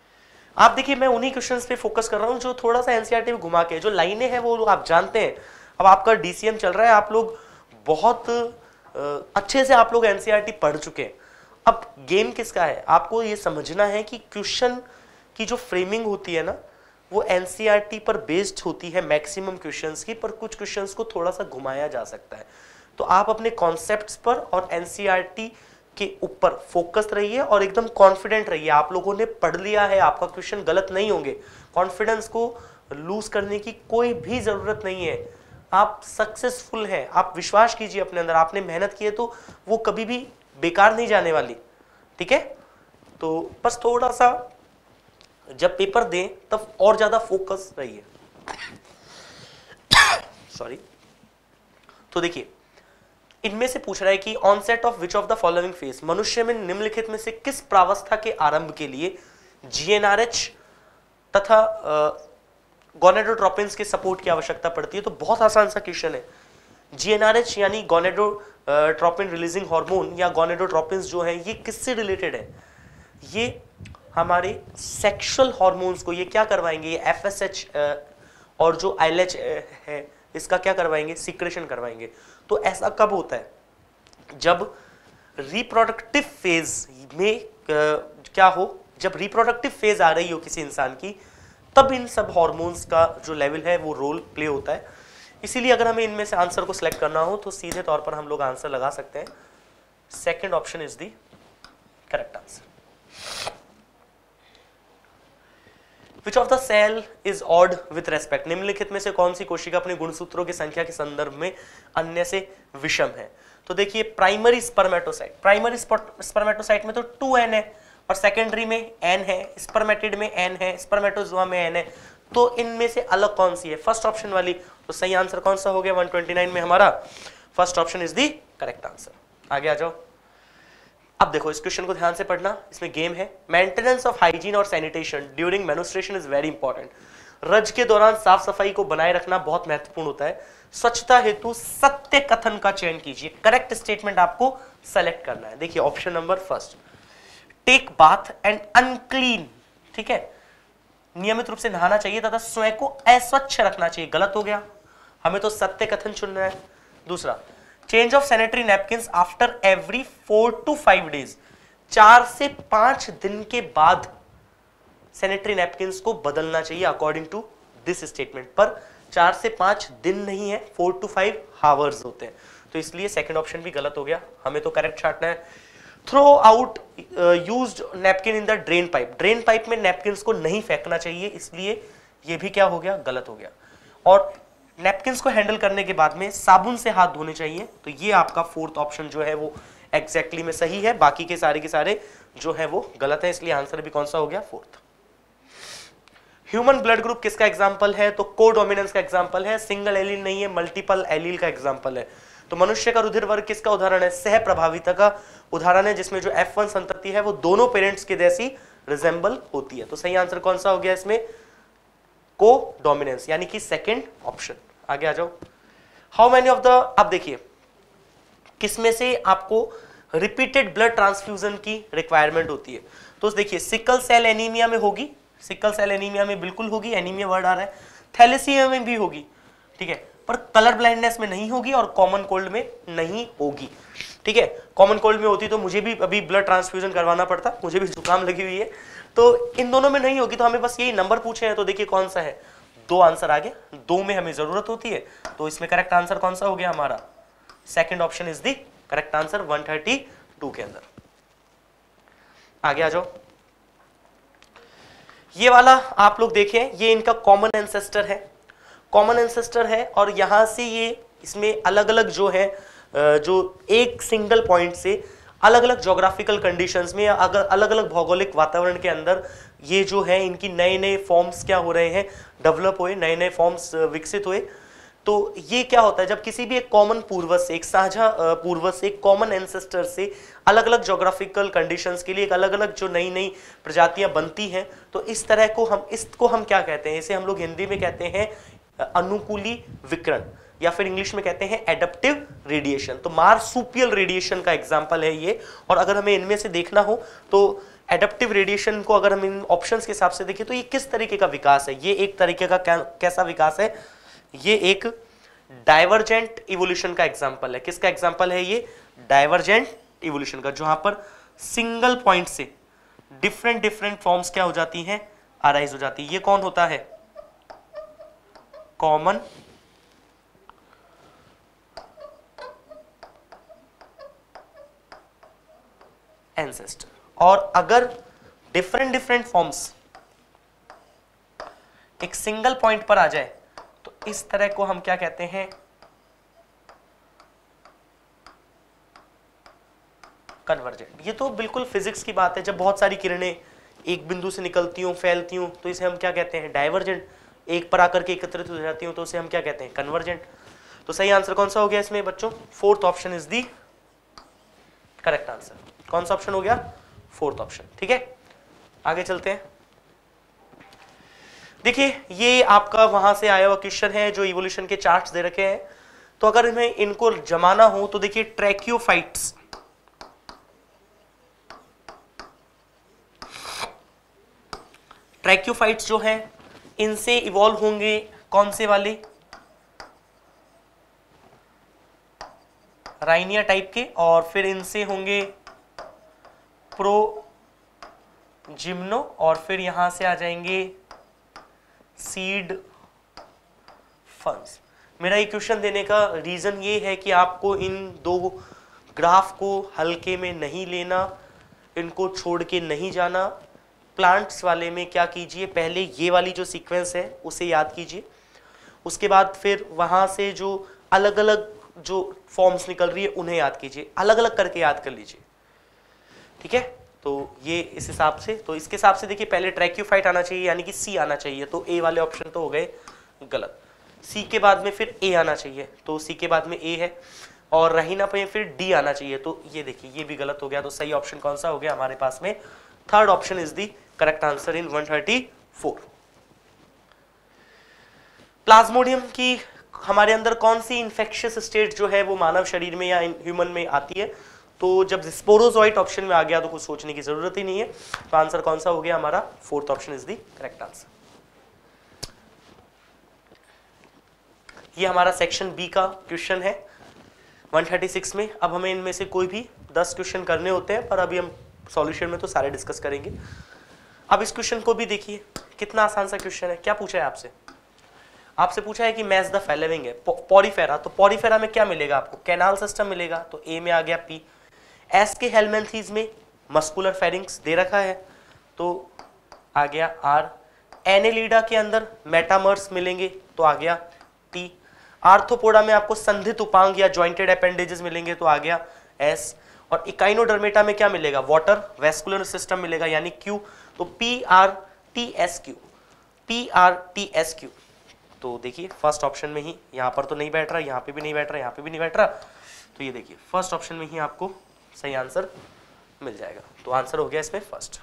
आप देखिए मैं उन्हीं क्वेश्चंस पे फोकस कर रहा हूं जो थोड़ा सा एनसीईआरटी में घुमा के, जो लाइनें हैं वो आप जानते हैं, अब आपका डीसीएम चल रहा है, आप लोग बहुत अच्छे से आप लोग एनसीईआरटी पढ़ चुके हैं। अब गेम किसका है, आपको ये समझना है कि क्वेश्चन की जो फ्रेमिंग होती है ना वो एनसीईआरटी पर बेस्ड होती है मैक्सिमम क्वेश्चंस की, पर कुछ क्वेश्चंस को थोड़ा सा घुमाया जा सकता है। तो आप अपने कॉन्सेप्ट्स पर और एनसीईआरटी के ऊपर फोकस रहिए और एकदम कॉन्फिडेंट रहिए। आप लोगों ने पढ़ लिया है, आपका क्वेश्चन गलत नहीं होंगे। कॉन्फिडेंस को लूज करने की कोई भी जरूरत नहीं है, आप सक्सेसफुल हैं, आप विश्वास कीजिए अपने अंदर, आपने मेहनत की है तो वो कभी भी बेकार नहीं जाने वाली, ठीक है। तो बस थोड़ा सा जब पेपर दें तब और ज्यादा फोकस रहिए। सॉरी। तो देखिए इनमें से पूछ रहा है कि onset of which of the following phase, मनुष्य में निम्नलिखित में से किस प्रावस्था के आरंभ के लिए जीएनआरएच तथा गोनेडोट्रोपिन्स के सपोर्ट की आवश्यकता पड़ती है। तो बहुत आसान सा क्वेश्चन है। जीएनआरएच यानी गोनेडोट्रोपिन रिलीजिंग हार्मोन या गोनेडोट्रोपिन्स जो है ये किससे रिलेटेड है, ये हमारे सेक्सुअल हार्मोन्स को ये क्या करवाएंगे, ये एफएसएच और जो आईएलएच है इसका क्या करवाएंगे, सीक्रेशन करवाएंगे। तो ऐसा कब होता है, जब रिप्रोडक्टिव फेज में क्या हो, जब रिप्रोडक्टिव फेज आ रही हो किसी इंसान की, तब इन सब हार्मोन्स का जो लेवल है वो रोल प्ले होता है। इसीलिए अगर हमें इनमें से आंसर को सिलेक्ट करना हो तो सीधे तौर पर हम लोग आंसर लगा सकते हैं, second option is the correct answer. Which of the cell is odd with respect, निम्नलिखित में से कौन सी कोशिका अपने गुणसूत्रों की संख्या के संदर्भ में अन्य से विषम है। तो देखिए प्राइमरी स्पर्मेटोसाइट, प्राइमरी स्पर्मेटोसाइट में तो टू एन है और सेकेंडरी में एन है, स्पर्मेटिड में एन है, स्पर्मेटोजोआ में एन है। तो इनमें से अलग कौन सी है, फर्स्ट ऑप्शन वाली। तो सही आंसर कौन सा हो गया, वन ट्वेंटी नाइन में हमारा first option is the correct answer. आगे आ जाओ। अब देखो इस क्वेश्चन को ध्यान से पढ़ना, इसमें गेम है। मेंटेनेंस ऑफ हाइजीन और sanitation during menstruation is very important. रज के दौरान साफ सफाई को बनाए रखना बहुत महत्वपूर्ण होता है। स्वच्छता हेतु सत्य कथन का चयन कीजिए, करेक्ट स्टेटमेंट आपको सेलेक्ट करना है। देखिए option number first, take bath and unclean, ठीक है, नियमित रूप से नहाना चाहिए तथा स्वयं को अस्वच्छ रखना चाहिए, गलत हो गया, हमें तो सत्य कथन चुनना है। दूसरा, change of sanitary napkins after every four to five days, चार से पांच दिन के बाद सैनिटरी नैपकिंस को बदलना चाहिए अकॉर्डिंग टू दिस स्टेटमेंट। पर चार से पांच दिन नहीं है, फोर टू फाइव हावर्स होते हैं, तो इसलिए सेकंड ऑप्शन भी गलत हो गया, हमें तो करेक्ट छाटना है। Throw out used napkin in the drain pipe, drain pipe में नैपकिंस को नहीं फेंकना चाहिए, इसलिए ये भी क्या हो गया, गलत हो गया। और नैपकिंस को हैंडल करने के बाद में साबुन से हाथ धोने चाहिए, तो ये आपका फोर्थ ऑप्शन जो है वो एग्जैक्टली में सही है, बाकी के सारे के सारे जो है वो गलत है, इसलिए आंसर भी कौन सा हो गया, फोर्थ। ह्यूमन ब्लड ग्रुप किसका एग्जाम्पल है, तो कोडोमिनेंस का एग्जाम्पल है, सिंगल एलील नहीं है, मल्टीपल एलील का एग्जाम्पल है। तो मनुष्य का रुधिर वर्ग किसका उदाहरण है, सह प्रभाविता का उदाहरण है, जिसमें जो एफ वन संतति है वो दोनों पेरेंट्स के जैसी रिजेंबल होती है। तो सही आंसर कौन सा हो गया इसमें, कोडोमिनेंस, यानी कि सेकंड ऑप्शन। आगे आ जाओ। हाउ मेनी ऑफ द, अब देखिए किसमें से आपको रिपीटेड ब्लड ट्रांसफ्यूजन की रिक्वायरमेंट होती है। तो देखिए सिकल सेल एनीमिया में होगी, सिकल सेल एनीमिया में बिल्कुल होगी, एनीमिया वर्ड आ रहा है, थैलेसीमिया में भी होगी, ठीक है, पर कलर ब्लाइंडनेस में नहीं होगी और कॉमन कोल्ड में नहीं होगी, ठीक है। कॉमन कोल्ड में होती तो मुझे भी अभी ब्लड ट्रांसफ्यूजन करवाना पड़ता, मुझे भी जुकाम लगी हुई है, तो इन दोनों में नहीं होगी, तो हमें बस यही नंबर पूछे हैं, तो देखिए कौन सा है, दो आंसर आगे, दो में हमें जरूरत होती है, तो इसमें करेक्ट आंसर कौन सा हो गया हमारा, second option is the correct answer one thirty two के अंदर। आगे आ जाओ। ये वाला आप लोग देखें, ये इनका कॉमन एंसेस्टर है, कॉमन एंसेस्टर है, और यहां से ये इसमें अलग अलग जो है जो एक सिंगल पॉइंट से अलग अलग ज्योग्राफिकल कंडीशंस में, अगर अलग अलग भौगोलिक वातावरण के अंदर ये जो है इनकी नए नए फॉर्म्स क्या हो रहे हैं, डेवलप हुए, नए नए फॉर्म्स विकसित हुए। तो ये क्या होता है, जब किसी भी एक कॉमन पूर्वज से, एक साझा पूर्वज से, एक कॉमन एंसेस्टर से अलग अलग ज्योग्राफिकल कंडीशंस के लिए एक अलग अलग जो नई नई प्रजातियां बनती हैं, तो इस तरह को हम, इसको हम क्या कहते हैं, इसे हम लोग हिंदी में कहते हैं अनुकूली विकिरण, या फिर इंग्लिश में कहते हैं एडप्टिव रेडिएशन। तो मार्सुपियल रेडिएशन का एग्जांपल है ये। और अगर हमें इनमें से देखना हो तो एडप्टिव रेडिएशन को अगर हम इन ऑप्शंस के हिसाब से देखें तो ये किस तरीके का विकास है, ये एक तरीके का कैसा विकास है, ये एक डाइवर्जेंट इवोल्यूशन का एग्जांपल है। किसका एग्जांपल है ये? डाइवर्जेंट इवोल्यूशन का, जहां पर सिंगल पॉइंट से डिफरेंट डिफरेंट फॉर्म्स क्या हो जाती हैं? अराइज हो जाती है। ये कौन होता है? Common ancestor. और अगर डिफरेंट डिफरेंट फॉर्म्स एक सिंगल पॉइंट पर आ जाए तो इस तरह को हम क्या कहते हैं? कन्वर्जेंट। ये तो बिल्कुल फिजिक्स की बात है, जब बहुत सारी किरणें एक बिंदु से निकलती हूं, फैलती हूं, तो इसे हम क्या कहते हैं? डाइवर्जेंट। एक पर आकर के एकत्रित हो जाती हूं तो उसे हम क्या कहते हैं? कन्वर्जेंट। तो सही आंसर कौन सा हो गया इसमें बच्चों? Fourth option is the correct answer. कौन सा ऑप्शन हो गया? Fourth option. ठीक है, आगे चलते हैं। देखिए ये आपका वहां से आया हुआ क्वेश्चन है जो इवोल्यूशन के चार्ट्स दे रखे हैं। तो अगर हमें इनको जमाना हो तो देखिए ट्रैकियोफाइट्स, ट्रैकियोफाइट्स जो हैं इनसे इवॉल्व होंगे कौन से वाले? राइनिया टाइप के, और फिर इनसे होंगे प्रो जिम्नो, और फिर यहां से आ जाएंगे सीड फंस। मेरा ये क्वेश्चन देने का रीजन ये है कि आपको इन दो ग्राफ को हल्के में नहीं लेना, इनको छोड़ के नहीं जाना। प्लांट्स वाले में क्या कीजिए, पहले ये वाली जो सीक्वेंस है उसे याद कीजिए, उसके बाद फिर वहां से जो अलग अलग जो फॉर्म्स निकल रही है उन्हें याद कीजिए, अलग अलग करके याद कर लीजिए। ठीक है, तो ये इस हिसाब से, तो इसके हिसाब से देखिए पहले ट्रैकियोफाइट आना चाहिए यानी कि सी आना चाहिए, तो ए वाले ऑप्शन तो हो गए गलत। सी के बाद में फिर ए आना चाहिए, तो सी के बाद में ए है, और रहीना पे फिर डी आना चाहिए, तो ये देखिए ये भी गलत हो गया। तो सही ऑप्शन कौन सा हो गया हमारे पास में? Third option is the correct answer in one thirty four. Plasmodium की हमारे अंदर कौन सी इंफेक्शियस स्टेट जो है वो मानव शरीर में या ह्यूमन में आती है? तो जब स्पोरोजोइट ऑप्शन में आ गया तो कुछ सोचने की जरूरत ही नहीं है, तो आंसर कौन सा हो गया हमारा? Fourth option is the correct answer. ये हमारा सेक्शन बी का क्वेश्चन है वन थर्टी सिक्स में। अब हमें इनमें से कोई भी दस क्वेश्चन करने होते हैं, पर अभी हम सॉल्यूशन में तो सारे डिस्कस करेंगे। अब इस क्वेश्चन को भी देखिए, कितना आसान सा क्वेश्चन है। क्या पूछा है आपसे? आपसे पूछा है कि मैच द फॉलोइंग है पॉरीफेरा, तो पॉरीफेरा में क्या मिलेगा आपको? कैनाल सिस्टम मिलेगा, तो ए में आ गया पी। एस के हेलमेंथीज में मस्कुलर फेरिंग्स दे रखा है, तो आ गया आर। एनेलिडा के अंदर मेटामर्स मिलेंगे, तो आ गया टी। आर्थ्रोपोडा में आपको संधित उपांग या जॉइंटेड अपेंडेजेस मिलेंगे, तो आ गया एस। और इकाइनोडर्मेटा में क्या मिलेगा? वाटर वेस्कुलर सिस्टम मिलेगा यानी क्यू, तो P R T S Q, P R T S Q. तो देखिए फर्स्ट ऑप्शन में ही, यहाँ पर तो नहीं बैठ रहा, यहाँ पे भी नहीं बैठ रहा, यहाँ पे भी नहीं बैठ रहा, तो ये देखिए फर्स्ट ऑप्शन में ही आपको सही आंसर मिल जाएगा। तो आंसर हो गया इसमें फर्स्ट।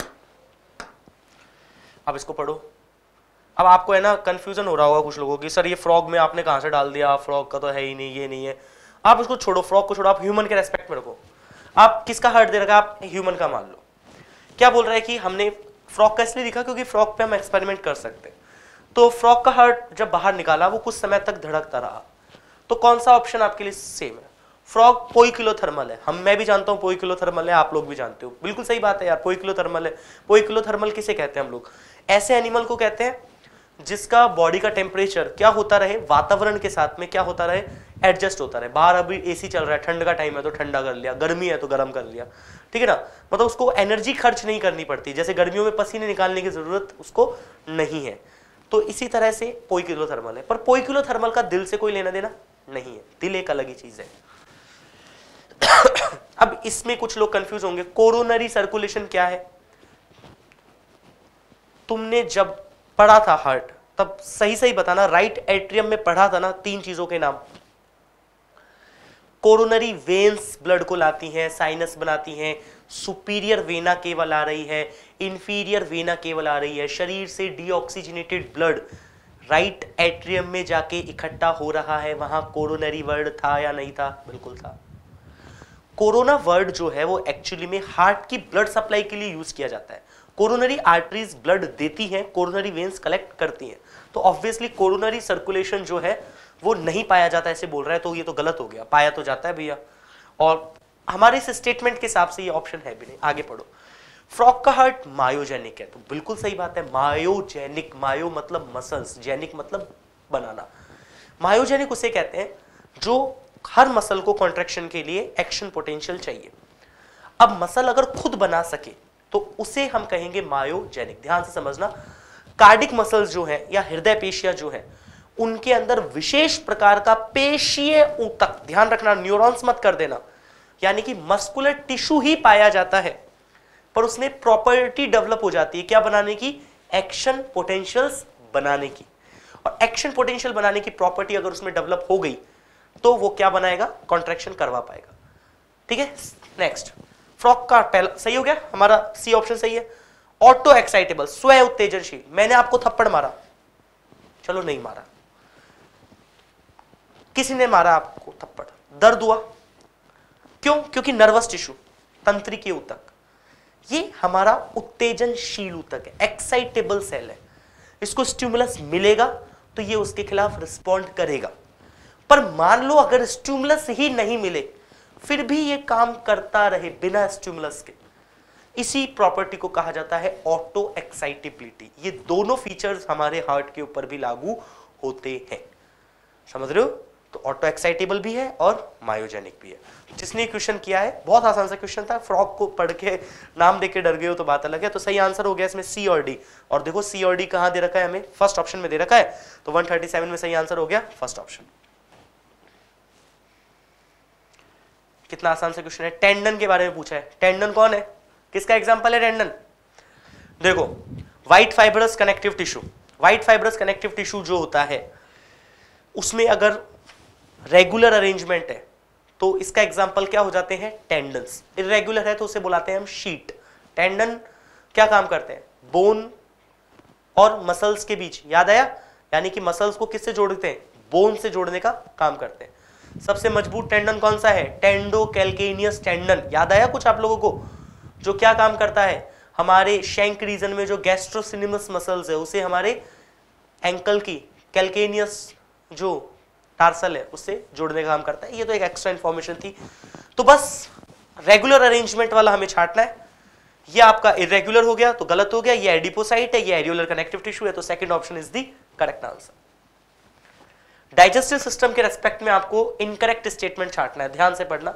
अब इसको पढ़ो। अब आपको है ना कंफ्यूजन हो रहा होगा कुछ लोगों की, सर ये फ्रॉग में आपने कहाँ से डाल दिया, फ्रॉग का तो है ही नहीं, ये नहीं है। आप उसको छोड़ो, फ्रॉग को छोड़ो, आप ह्यूमन के रेस्पेक्ट में रखो। आप किसका हार्ट दे रखा? आप ह्यूमन का मान लो। क्या बोल रहा है कि हमने फ्रॉग का इसलिए लिखा क्योंकि फ्रॉग पे हम एक्सपेरिमेंट कर सकते हैं। तो फ्रॉग का हार्ट जब बाहर निकाला वो कुछ समय तक धड़कता रहा, तो कौन सा ऑप्शन आपके लिए सेम है? फ्रॉग पोइकिलोथर्मल है, हम मैं भी जानता हूँ पोइकिलोथर्मल है, आप लोग भी जानते हो, बिल्कुल सही बात है यार, पोइकिलोथर्मल है। पोइकिलोथर्मल किसे कहते हैं हम लोग? ऐसे एनिमल को कहते हैं जिसका बॉडी का टेम्परेचर क्या होता रहे, वातावरण के साथ में क्या होता रहे, एडजस्ट होता रहे। बाहर अभी एसी चल रहा है, ठंड का टाइम है तो ठंडा कर लिया, गर्मी है तो गर्म कर लिया, ठीक है ना, मतलब उसको एनर्जी खर्च नहीं करनी पड़ती, जैसे गर्मियों में पसीने निकालने की जरूरत उसको नहीं है। तो इसी तरह से पोइकिलोथर्मल है, पर पोइकिलोथर्मल का दिल से कोई लेना देना नहीं है, दिल एक अलग ही चीज है। अब इसमें कुछ लोग कंफ्यूज होंगे, कोरोनरी सर्कुलेशन क्या है? तुमने जब पढ़ा था हार्ट तब सही सही बताना, राइट एट्रियम में पढ़ा था ना तीन चीजों के नाम। कोरोनरी वेन्स ब्लड को लाती हैं, साइनस बनाती हैं, सुपीरियर वेना केवल आ रही है, इंफीरियर वेना केवल आ रही है, शरीर से डीऑक्सीजनेटेड ब्लड राइट एट्रियम में जाके इकट्ठा हो रहा है। वहां कोरोनरी वर्ड था या नहीं था? बिल्कुल था। कोरोना वर्ड जो है वो एक्चुअली में हार्ट की ब्लड सप्लाई के लिए यूज किया जाता है। कोरोनरी आर्टरीज ब्लड देती हैं, कोरोनरी वेन्स कलेक्ट करती हैं, तो ऑब्वियसली कोरोनरी सर्कुलेशन जो है वो नहीं पाया जाता ऐसे बोल रहा है, तो ये तो गलत हो गया, पाया तो जाता है भैया, और हमारे इस स्टेटमेंट के हिसाब से ये ऑप्शन है भी नहीं। आगे पढ़ो। फ्रॉग का हार्ट मायोजेनिक है, तो बिल्कुल सही बात है, मायोजेनिक, मायो मतलब मसल्स, जेनिक मतलब बनाना। मायोजेनिक उसे कहते हैं जो हर मसल को कॉन्ट्रैक्शन के लिए एक्शन पोटेंशियल चाहिए। अब मसल अगर खुद बना सके तो उसे हम कहेंगे मायोजेनिक। ध्यान से समझना, कार्डिक मसल्स जो है या हृदय पेशियां जो है, उनके अंदर विशेष प्रकार का पेशीय ऊतक, ध्यान रखना न्यूरॉन्स मत कर देना, यानी कि मस्कुलर टिश्यू ही पाया जाता है, पर उसमें प्रॉपर्टी डेवलप हो जाती है क्या बनाने की, एक्शन पोटेंशियल्स बनाने की। और एक्शन पोटेंशियल बनाने की प्रॉपर्टी अगर उसमें डेवलप हो गई तो वो क्या बनाएगा, कॉन्ट्रैक्शन करवा पाएगा। ठीक है, नेक्स्ट। फ्रॉग का पहला सही हो गया, हमारा सी ऑप्शन सही है। ऑटो एक्साइटेबल, स्वयं उत्तेजनशील। मैंने आपको थप्पड़ मारा, चलो नहीं मारा, किसी ने मारा आपको थप्पड़, दर्द हुआ, क्यों, क्योंकि नर्वस टिश्यू, तंत्रिकीय ऊतक, ये हमारा उत्तेजनशील ऊतक है, एक्साइटेबल सेल है। इसको स्टिमुलस मिलेगा तो ये उसके खिलाफ रिस्पॉन्ड करेगा। पर मान लो अगर स्टिमुलस ही नहीं मिले फिर भी ये काम करता रहे बिना स्टिमुलस के, इसी प्रॉपर्टी को कहा जाता है ऑटो एक्साइटेबिलिटी। ये दोनों फीचर्स हमारे हार्ट के ऊपर भी लागू होते हैं, समझ रहे हो। तो ऑटो एक्साइटेबल भी है और मायोजेनिक भी है। जिसने क्वेश्चन किया है, बहुत आसान सा क्वेश्चन था, फ्रॉग को पढ़ के नाम देख के डर गए हो तो बात अलग है। तो सही आंसर हो गया इसमें सी और डी। और देखो सी और डी कहां दे रखा है, हमें फर्स्ट ऑप्शन में दे रखा है, तो एक सौ सैंतीस में सही आंसर हो गया फर्स्ट ऑप्शन। कितना आसान सा क्वेश्चन है। टेंडन के बारे में पूछा है, टेंडन कौन है, किसका एग्जाम्पल है टेंडन। देखो, white fibrous connective tissue, white fibrous connective tissue जो होता है उसमें अगर रेगुलर अरेंजमेंट है तो इसका एग्जाम्पल क्या हो जाते हैं, टेंडन्स। इरेगुलर है तो उसे बुलाते हैं हम शीट। टेंडन क्या काम करते हैं, बोन और मसल्स के बीच, याद आया, यानी कि मसल्स को किससे जोड़ते हैं, बोन से जोड़ने का काम करते हैं। सबसे मजबूत टेंडन कौन सा है, टेंडो कैल्केनियस टेंडन, याद आया कुछ आप लोगों को, जो क्या काम करता है, हमारे शैंक रीजन में जो गैस्ट्रोसिनेमस मसल्स है उसे हमारे एंकल की कैल्केनियस जो टार्सल है उससे जोड़ने का काम करता है। ये तो एक एक्स्ट्रा इंफॉर्मेशन थी। तो बस रेगुलर अरेंजमेंट वाला हमें छांटना है। ये आपका इरेगुलर हो गया तो गलत हो गया, ये एडिपोसाइट है, ये एरियोलर कनेक्टिव टिश्यू है, तो second option is the correct answer. Digestive system के रेस्पेक्ट में आपको इनकरेक्ट स्टेटमेंट छांटना है, ध्यान से पढ़ना।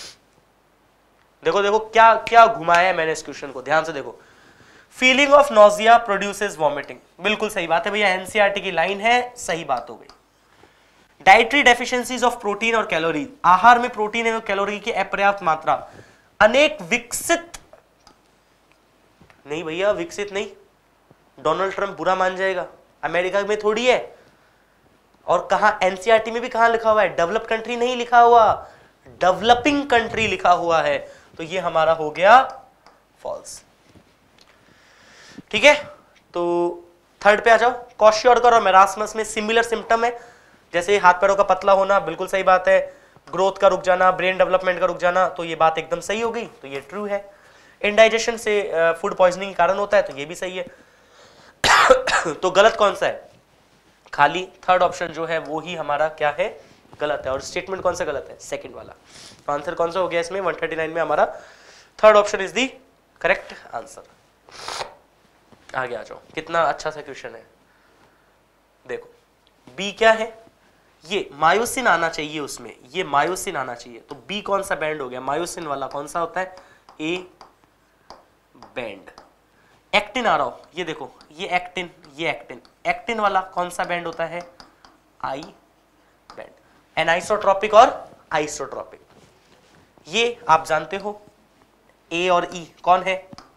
देखो देखो क्या क्या घुमाया है मैंने इस क्वेश्चन को, ध्यान से देखो। Feeling of nausea produces vomiting, बिल्कुल सही बात है भैया, एनसीईआरटी की लाइन है, सही बात हो गई। डाइटरी डेफिशिएंसीज ऑफ प्रोटीन और कैलोरी, आहार में प्रोटीन एवं कैलोरी की अपर्याप्त मात्रा अनेक विकसित, नहीं भैया विकसित नहीं, डोनाल्ड ट्रंप बुरा मान जाएगा, अमेरिका में थोड़ी है। और कहां, एनसीईआरटी में भी कहां लिखा हुआ है, डेवलप कंट्री नहीं लिखा हुआ, डेवलपिंग कंट्री लिखा हुआ है, तो ये हमारा हो गया फॉल्स। ठीक है, तो थर्ड पे आ जाओ। क्वाशियोर्कर और मेरास्मस में सिमिलर सिम्टम है, जैसे हाथ पैरों का पतला होना, बिल्कुल सही बात है, ग्रोथ का रुक जाना, ब्रेन डेवलपमेंट का रुक जाना, तो ये बात एकदम सही हो गई, तो ये ट्रू है। इंडाइजेशन से फूड पॉइजनिंग के कारण होता है, तो ये भी सही है। तो गलत कौन सा है, खाली थर्ड ऑप्शन जो है वो ही हमारा क्या है, गलत है। और स्टेटमेंट कौन सा गलत है, सेकंड वाला। तो आंसर कौन सा हो गया इसमें, एक सौ उनतालीस में हमारा third option is the correct answer. आगे आ जाओ, कितना अच्छा सा क्वेश्चन है। देखो बी क्या है, ये मायोसिन आना चाहिए उसमें, ये मायोसिन आना चाहिए, तो बी कौन सा बैंड हो गया, मायोसिन वाला कौन सा होता है, ए बैंड। एक्टिन आ रहा हो, ये देखो ये एक्टिन, ये एक्टिन, एक्टिन वाला कौन सा बैंड होता है, आई बैंड। एनाइसोट्रोपिक और आइसोट्रोपिक, ये आप जानते हो। ए और ई e, कौन है,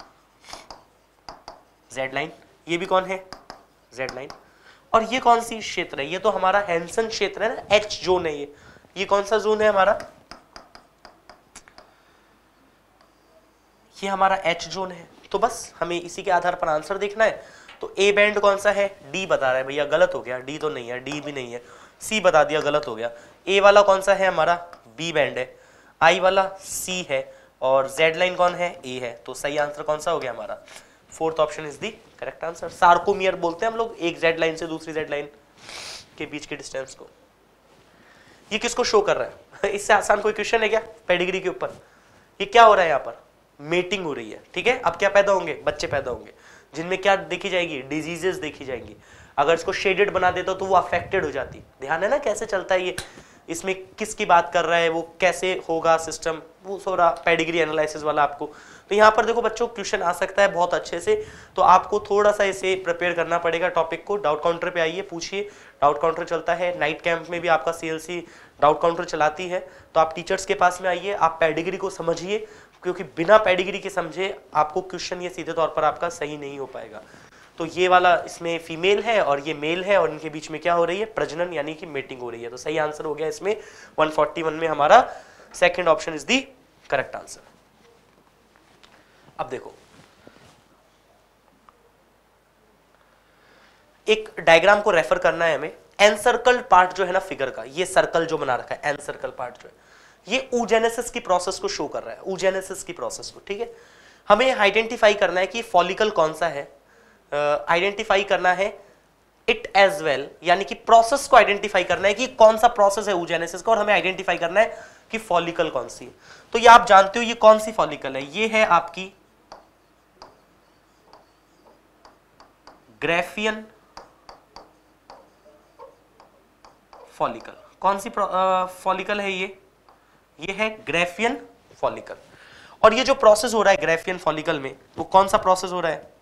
जेड लाइन, ये भी कौन है, जेड लाइन। और ये कौन सी क्षेत्र है, ये तो हमारा हैंसन क्षेत्र है ना, एच जोन है ये। ये कौन सा जोन है हमारा, ये हमारा एच जोन है। तो बस हमें इसी के आधार पर आंसर देखना है। तो ए बैंड कौन सा है, डी बता रहा है भैया, गलत हो गया, डी तो नहीं है, डी भी नहीं है, सी बता दिया, गलत हो गया। ए वाला कौन सा है हमारा, बी बैंड है, आई वाला सी है, और जेड लाइन कौन है, ए है। तो सही आंसर कौन सा हो गया हमारा, fourth option is the correct answer. Sarcomere बोलते हैं हम लोग एक जेड लाइन से दूसरी जेड लाइन के बीच के डिस्टेंस को। ये किसको शो कर रहा है? इससे आसान कोई क्वेश्चन है क्या पेडिग्री के ऊपर? ये क्या हो रहा है यहाँ पर? मेटिंग हो रही है, ठीक है। अब क्या पैदा होंगे? बच्चे पैदा होंगे, जिनमें क्या देखी जाएगी? डिजीजेस देखी जाएंगी। अगर इसको शेडेड बना देता तो वो अफेक्टेड हो जाती। ध्यान है ना कैसे चलता है ये, इसमें किसकी बात कर रहा है, वो कैसे होगा सिस्टम, वो थोड़ा पेडिग्री एनालिसिस वाला आपको। तो यहाँ पर देखो बच्चों क्वेश्चन आ सकता है बहुत अच्छे से, तो आपको थोड़ा सा इसे प्रिपेयर करना पड़ेगा टॉपिक को। डाउट काउंटर पे आइए, पूछिए, डाउट काउंटर चलता है। नाइट कैंप में भी आपका सीएलसी डाउट काउंटर चलाती है, तो आप टीचर्स के पास में आइए, आप पेडिग्री को समझिए, क्योंकि बिना पेडिग्री के समझे आपको क्वेश्चन ये सीधे तौर पर आपका सही नहीं हो पाएगा। तो ये वाला इसमें फीमेल है और ये मेल है, और इनके बीच में क्या हो रही है? प्रजनन यानी कि मेटिंग हो रही है। तो सही आंसर हो गया इसमें एक सौ इकतालीस में हमारा second option is the correct answer. अब देखो एक डायग्राम को रेफर करना है हमें। एनसर्कल्ड पार्ट जो है ना फिगर का, ये सर्कल जो बना रखा है एनसर्कल पार्ट जो है, ये oogenesis की प्रोसेस को शो कर रहा है, oogenesis की प्रोसेस को, ठीक है। हमें आइडेंटिफाई करना है कि फॉलिकल कौन सा है, आइडेंटिफाई uh, करना है इट एज वेल, यानी कि प्रोसेस को आइडेंटिफाई करना है कि कौन सा प्रोसेस है oogenesis का, और हमें आइडेंटिफाई करना है कि फॉलिकल कौन सी है। तो ये आप जानते हो ये कौन सी फॉलिकल है, ये है आपकी ग्राफियन फॉलिकल। कौन सी फॉलिकल uh, है ये? ये है ग्राफियन फॉलिकल। और ये जो प्रोसेस हो रहा है ग्राफियन फॉलिकल में, वो कौन सा प्रोसेस हो रहा है?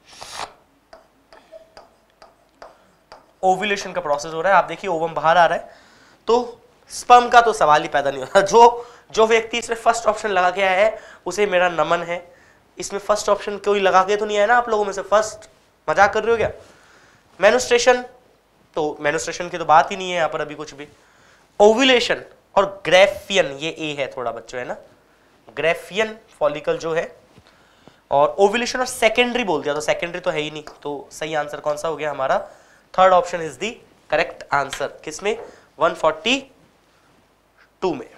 ओव्यूलेशन का प्रोसेस हो रहा है। आप देखिए ओवम बाहर आ रहा है, तो स्पर्म का तो सवाल ही पैदा नहीं होता। जो जो व्यक्ति इसमें फर्स्ट ऑप्शन लगा के आया है उसे मेरा नमन है। इसमें फर्स्ट ऑप्शन कोई लगा के तो नहीं आया ना आप लोगों में से? फर्स्ट मजाक कर रहे हो क्या? मेनस्ट्रेशन, तो मेनस्ट्रेशन की तो बात ही नहीं है यहाँ पर अभी कुछ भी। ओव्यूलेशन और ग्राफियन, ये ए है थोड़ा बच्चों, है ना, ग्राफियन फॉलिकल जो है, और ओव्यूलेशन और सेकेंडरी बोल दिया, तो सेकेंडरी तो है ही नहीं। तो सही आंसर कौन सा हो गया हमारा? Third option is the correct answer. किसमें? एक सौ बयालीस में।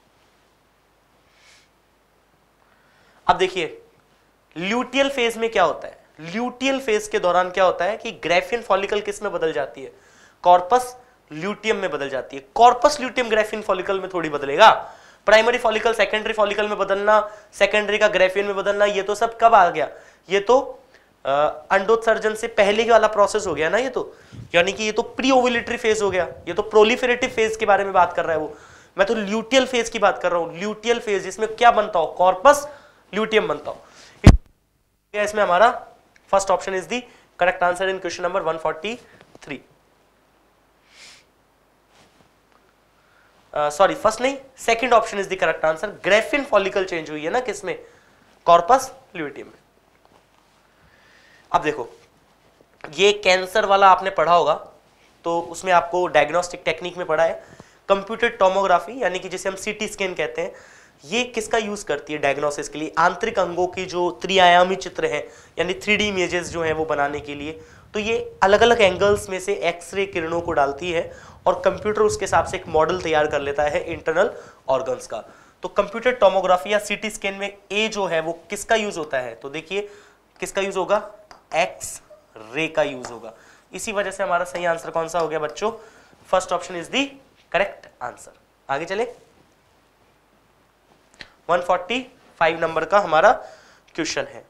अब देखिए ल्यूटियल फेज में क्या होता है? ल्यूटियल फेज के दौरान क्या होता है कि ग्राफियन फॉलिकल किस में बदल जाती है? कॉर्पस ल्यूटियम में बदल जाती है। कॉर्पस ल्यूटियम ग्राफियन फॉलिकल में थोड़ी बदलेगा। प्राइमरी फॉलिकल सेकेंडरी फॉलिकल में बदलना, सेकेंडरी का ग्राफियन में बदलना, ये तो सब कब आ गया? ये तो अंडोत्सर्जन से पहले वाला प्रोसेस हो गया ना ये तो, यानी कि ये तो प्री ओव्यूलेटरी फेज हो गया। ये तो प्रोलिफेरेटिव फेज के बारे में बात कर रहा है वो। मैं तो ल्यूटियल फेज की बात कर रहा हूं। ल्यूटियल फेज जिसमें क्या बनता हो? कॉर्पस ल्यूटियम बनता हो। इसमें हमारा first option is the correct answer in question number एक सौ तैंतालीस। सॉरी फर्स्ट नहीं, second option is the correct answer. Graafian follicle change हुई है ना किसमें? कॉर्पस ल्यूटियम में। अब देखो ये कैंसर वाला आपने पढ़ा होगा, तो उसमें आपको डायग्नोस्टिक टेक्निक में पढ़ा है कंप्यूटर टोमोग्राफी, यानी कि जिसे हम सीटी स्कैन कहते हैं। ये किसका यूज करती है डायग्नोसिस के लिए? आंतरिक अंगों की जो त्रिआयामी चित्र है, यानी थ्री डी इमेजेस जो है वो बनाने के लिए। तो ये अलग अलग एंगल्स में से एक्सरे किरणों को डालती है और कंप्यूटर उसके हिसाब से एक मॉडल तैयार कर लेता है इंटरनल ऑर्गन्स का। तो कंप्यूटर टोमोग्राफी या सीटी स्कैन में ए जो है वो किसका यूज होता है? तो देखिए किसका यूज होगा? एक्स रे का यूज होगा। इसी वजह से हमारा सही आंसर कौन सा हो गया बच्चों? First option is the correct answer. आगे चले, एक सौ पैंतालीस नंबर का हमारा क्वेश्चन है।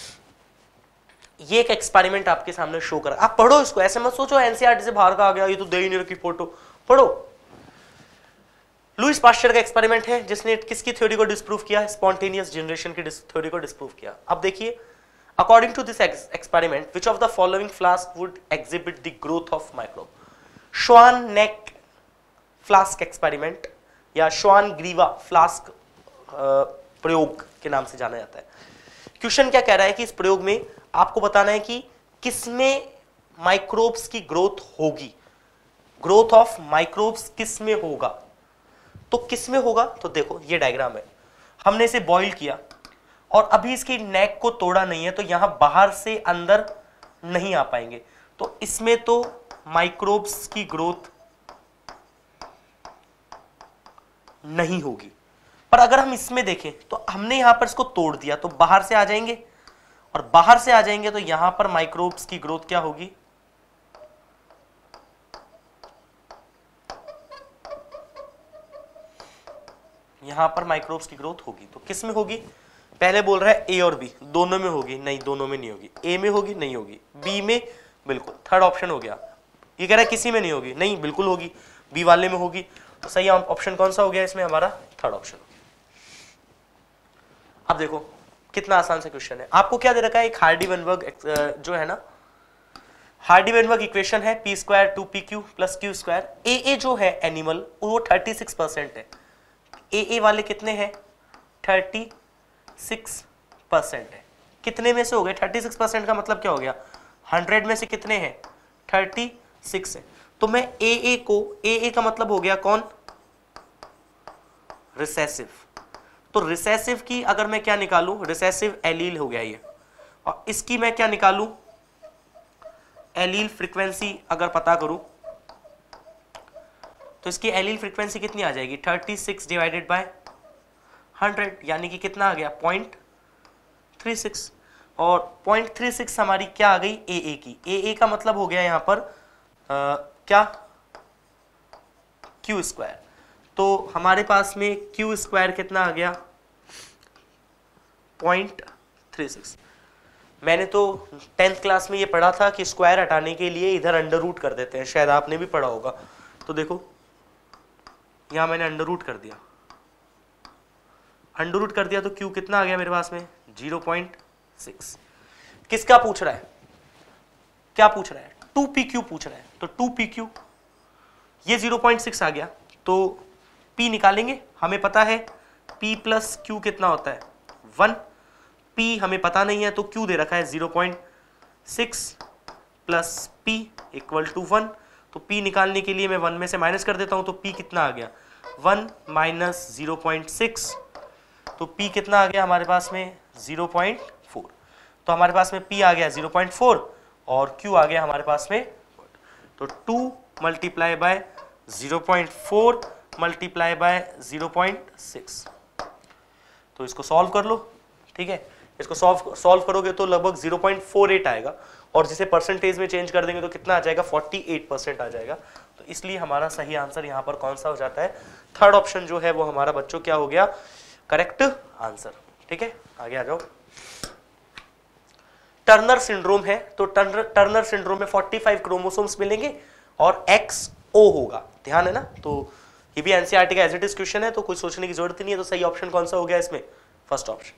ये एक एक्सपेरिमेंट आपके सामने शो कर, आप पढ़ो इसको, ऐसे मत सोचो एनसीईआरटी से बाहर का आ गया, ये तो दे ही नहीं रखी फोटो। पढ़ो। लुईस पास्चर का एक्सपेरिमेंट है जिसने किसकी थ्योरी को डिस्प्रूव किया? स्पॉन्टेनियस जनरेशन की थ्योरी को डिस्प्रूव किया। अब देखिए, according to this experiment which of the following flask would exhibit the growth of microbe? Swan neck flask experiment या श्वान ग्रीवा फ्लास्क प्रयोग के नाम से जाना जाता है। क्वेश्चन क्या कह रहा है कि इस प्रयोग में आपको बताना है कि किसमें माइक्रोब्स की ग्रोथ होगी, ग्रोथ ऑफ माइक्रोब्स किसमें होगा। तो किसमें होगा? तो देखो ये डायग्राम है, हमने इसे बॉइल किया और अभी इसकी नेक को तोड़ा नहीं है, तो यहां बाहर से अंदर नहीं आ पाएंगे, तो इसमें तो माइक्रोब्स की ग्रोथ नहीं होगी। पर अगर हम इसमें देखें तो हमने यहां पर इसको तोड़ दिया तो बाहर से आ जाएंगे, और बाहर से आ जाएंगे तो यहां पर माइक्रोब्स की ग्रोथ क्या होगी? यहां पर माइक्रोब्स की ग्रोथ होगी। तो किस में होगी? पहले बोल रहा है ए और बी दोनों में होगी, नहीं दोनों में नहीं होगी। ए में होगी, नहीं होगी। बी में बिल्कुल, थर्ड ऑप्शन हो गया। ये कह रहा है किसी में नहीं होगी, नहीं बिल्कुल होगी, बी वाले में होगी। तो सही ऑप्शन कौन सा हो गया इसमें? हमारा थर्ड ऑप्शन। अब देखो कितना आसान सा क्वेश्चन है। आपको क्या दे रखा है? एक हार्डी-वेनबर्ग जो है ना, हार्डी-वेनबर्ग इक्वेशन है p square two p q plus q square. A A जो है एनिमल वो थर्टी सिक्स परसेंट है। ए ए वाले कितने हैं? थर्टी सिक्स परसेंट है। कितने में से हो गए? थर्टी सिक्स परसेंट का मतलब क्या हो गया? हंड्रेड में से कितने हैं? थर्टी सिक्स है। तो मैं ए ए को, ए ए का मतलब हो गया कौन? रिसेसिव। तो रिसेसिव की अगर मैं क्या निकालूं? रिसेसिव एलील हो गया ये। और इसकी मैं क्या निकालूं? एलील फ्रीक्वेंसी अगर पता करूं तो इसकी एलील फ्रीक्वेंसी कितनी आ जाएगी? Thirty six divided by hundred, यानी कि कितना आ गया? Point three six. और पॉइंट थ्री सिक्स हमारी क्या आ गई? ए ए की। ए ए का मतलब हो गया यहां पर आ, क्या? Q square. तो हमारे पास में क्यू स्क्वायर कितना आ गया? Point three six. मैंने तो टेंथ क्लास में ये पढ़ा था कि स्क्वायर हटाने के लिए इधर अंडर रूट कर देते हैं, शायद आपने भी पढ़ा होगा। तो देखो यहां मैंने अंडर रूट कर दिया, अंडर रूट कर दिया तो क्यू कितना आ गया मेरे पास में? Zero point six. किसका पूछ रहा है? क्या पूछ रहा है? टू पी क्यू पूछ रहा है। तो टू पी क्यू ये ज़ीरो पॉइंट सिक्स आ गया, तो P निकालेंगे। हमें पता है P प्लस क्यू कितना होता है? वन। P हमें पता नहीं है तो Q दे रखा है zero point six plus P equal to one. तो P निकालने के लिए मैं वन में से माइनस कर देता हूं, तो P कितना आ गया? One minus zero point six. तो P कितना आ गया हमारे पास में? Zero point four. तो हमारे पास में P आ गया ज़ीरो पॉइंट फोर और Q आ गया हमारे पास में, तो two multiply by zero point four multiply by zero point six. तो इसको सॉल्व कर लो, ठीक है। इसको सॉल्व सॉल्व करोगे तो लगभग ज़ीरो पॉइंट फोर एट आएगा, और जिसे परसेंटेज में चेंज कर देंगे तो कितना आ जाएगा? फोर्टी एट परसेंट आ जाएगा। तो इसलिए हमारा सही आंसर यहाँ पर कौन सा हो जाता है? थर्ड ऑप्शन जो है वो हमारा बच्चों क्या हो गया? करेक्ट आंसर, ठीक है। आगे आ जाओ। टर्नर सिंड्रोम है, तो टर्नर टर्नर सिंड्रोम में पैंतालीस क्रोमोसोम्स मिलेंगे और एक्स ओ होगा, ध्यान है ना। तो ये भी एनसीईआरटी का एज इट इज क्वेश्चन है, तो कुछ सोचने की जरूरत नहीं है। तो सही ऑप्शन कौन सा हो गया इसमें? First option.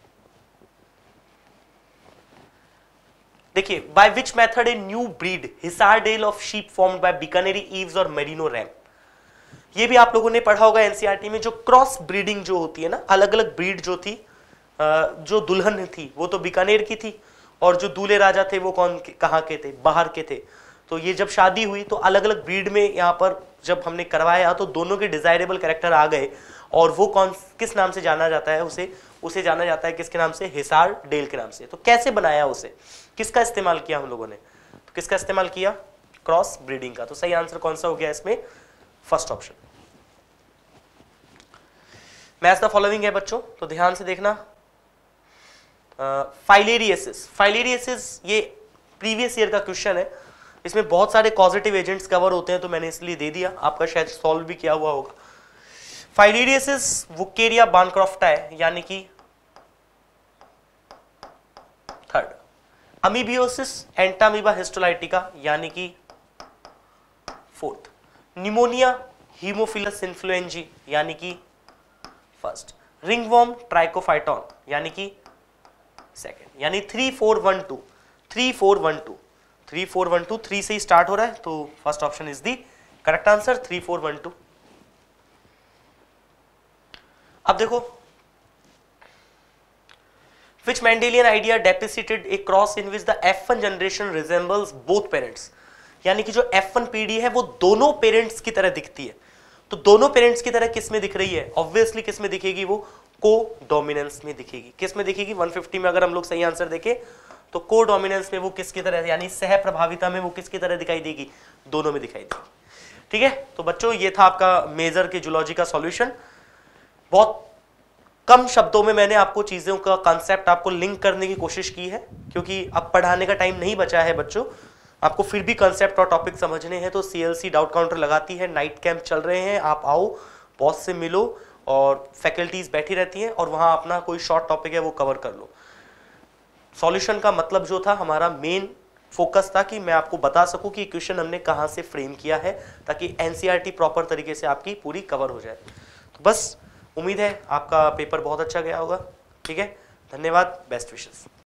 देखिए, by which method a new breed Hisardale of sheep formed by Bikaneri ewes और मेरिनो रैम। ये भी आप लोगों ने पढ़ा होगा एनसीईआरटी में। जो क्रॉस ब्रीडिंग जो होती है ना, अलग अलग ब्रीड जो थी, जो दुल्हन थी वो तो बीकानेर की थी, और जो दूल्हे राजा थे वो कौन कहाँ के थे? बाहर के थे। तो ये जब शादी हुई तो अलग अलग ब्रीड में यहाँ पर जब हमने करवाया तो दोनों के डिजायरेबल कैरेक्टर आ गए, और वो कौन किस नाम से जाना जाता है? उसे उसे जाना जाता है किसके नाम से? हिसार डेल के नाम से। तो कैसे बनाया उसे? किसका इस्तेमाल किया हम लोगों ने? तो किसका इस्तेमाल किया? क्रॉस ब्रीडिंग का। तो सही आंसर कौन सा हो गया इसमें? First option. Match the following है बच्चों, तो ध्यान से देखना। फाइलेरियसिस, फाइलेरियसिस ये प्रीवियस ईयर का क्वेश्चन है। इसमें बहुत सारे कॉजेटिव एजेंट्स कवर होते हैं, तो मैंने इसलिए दे दिया, आपका शायद सॉल्व भी किया हुआ होगा। फाइलेरियसिस वुकेरिया बानक्रॉफ्टाई यानी कि थर्ड। अमीबियोसिस एंटामीबा हिस्टोलाइटिका यानी कि फोर्थ। निमोनिया हीमोफिलस इन्फ्लुएंजी यानी कि फर्स्ट। रिंगवॉर्म ट्राइकोफाइटॉन यानी कि सेकेंड। यानी three four one two, three four one two, three four one two, three से ही स्टार्ट हो रहा है, तो first option is the correct answer, three four one two. अब देखो, which Mendelian idea deposited a cross in which the F one generation resembles both parents, यानी कि जो एफ वन पीढ़ी है वो दोनों पेरेंट्स की तरह दिखती है। तो दोनों पेरेंट्स की तरह किस में दिख रही है? ऑब्वियसली किस में दिखेगी? वो को डोमिनेंस में दिखेगी। किस में दिखेगी? वन फिफ्टी में अगर हम लोग सही आंसर देखें तो को डोमिनेंस में वो किसकी तरह, यानी सह प्रभाविता में वो किसकी तरह दिखाई देगी? दोनों में दिखाई देगी। ठीक है, तो बच्चों ये था आपका मेजर के जूलॉजी का सॉल्यूशन। बहुत कम शब्दों में मैंने आपको चीजों का कॉन्सेप्ट आपको लिंक करने की कोशिश की है, क्योंकि अब पढ़ाने का टाइम नहीं बचा है बच्चों। आपको फिर भी कॉन्सेप्ट और टॉपिक समझने हैं तो सीएलसी डाउट काउंटर लगाती है, नाइट कैंप चल रहे हैं, आप आओ, बॉस से मिलो और फैकल्टीज बैठी रहती हैं और वहाँ अपना कोई शॉर्ट टॉपिक है वो कवर कर लो। सॉल्यूशन का मतलब जो था हमारा मेन फोकस था कि मैं आपको बता सकूं कि क्वेश्चन हमने कहाँ से फ्रेम किया है ताकि एनसीईआरटी प्रॉपर तरीके से आपकी पूरी कवर हो जाए। तो बस उम्मीद है आपका पेपर बहुत अच्छा गया होगा। ठीक है, धन्यवाद, बेस्ट विशेस।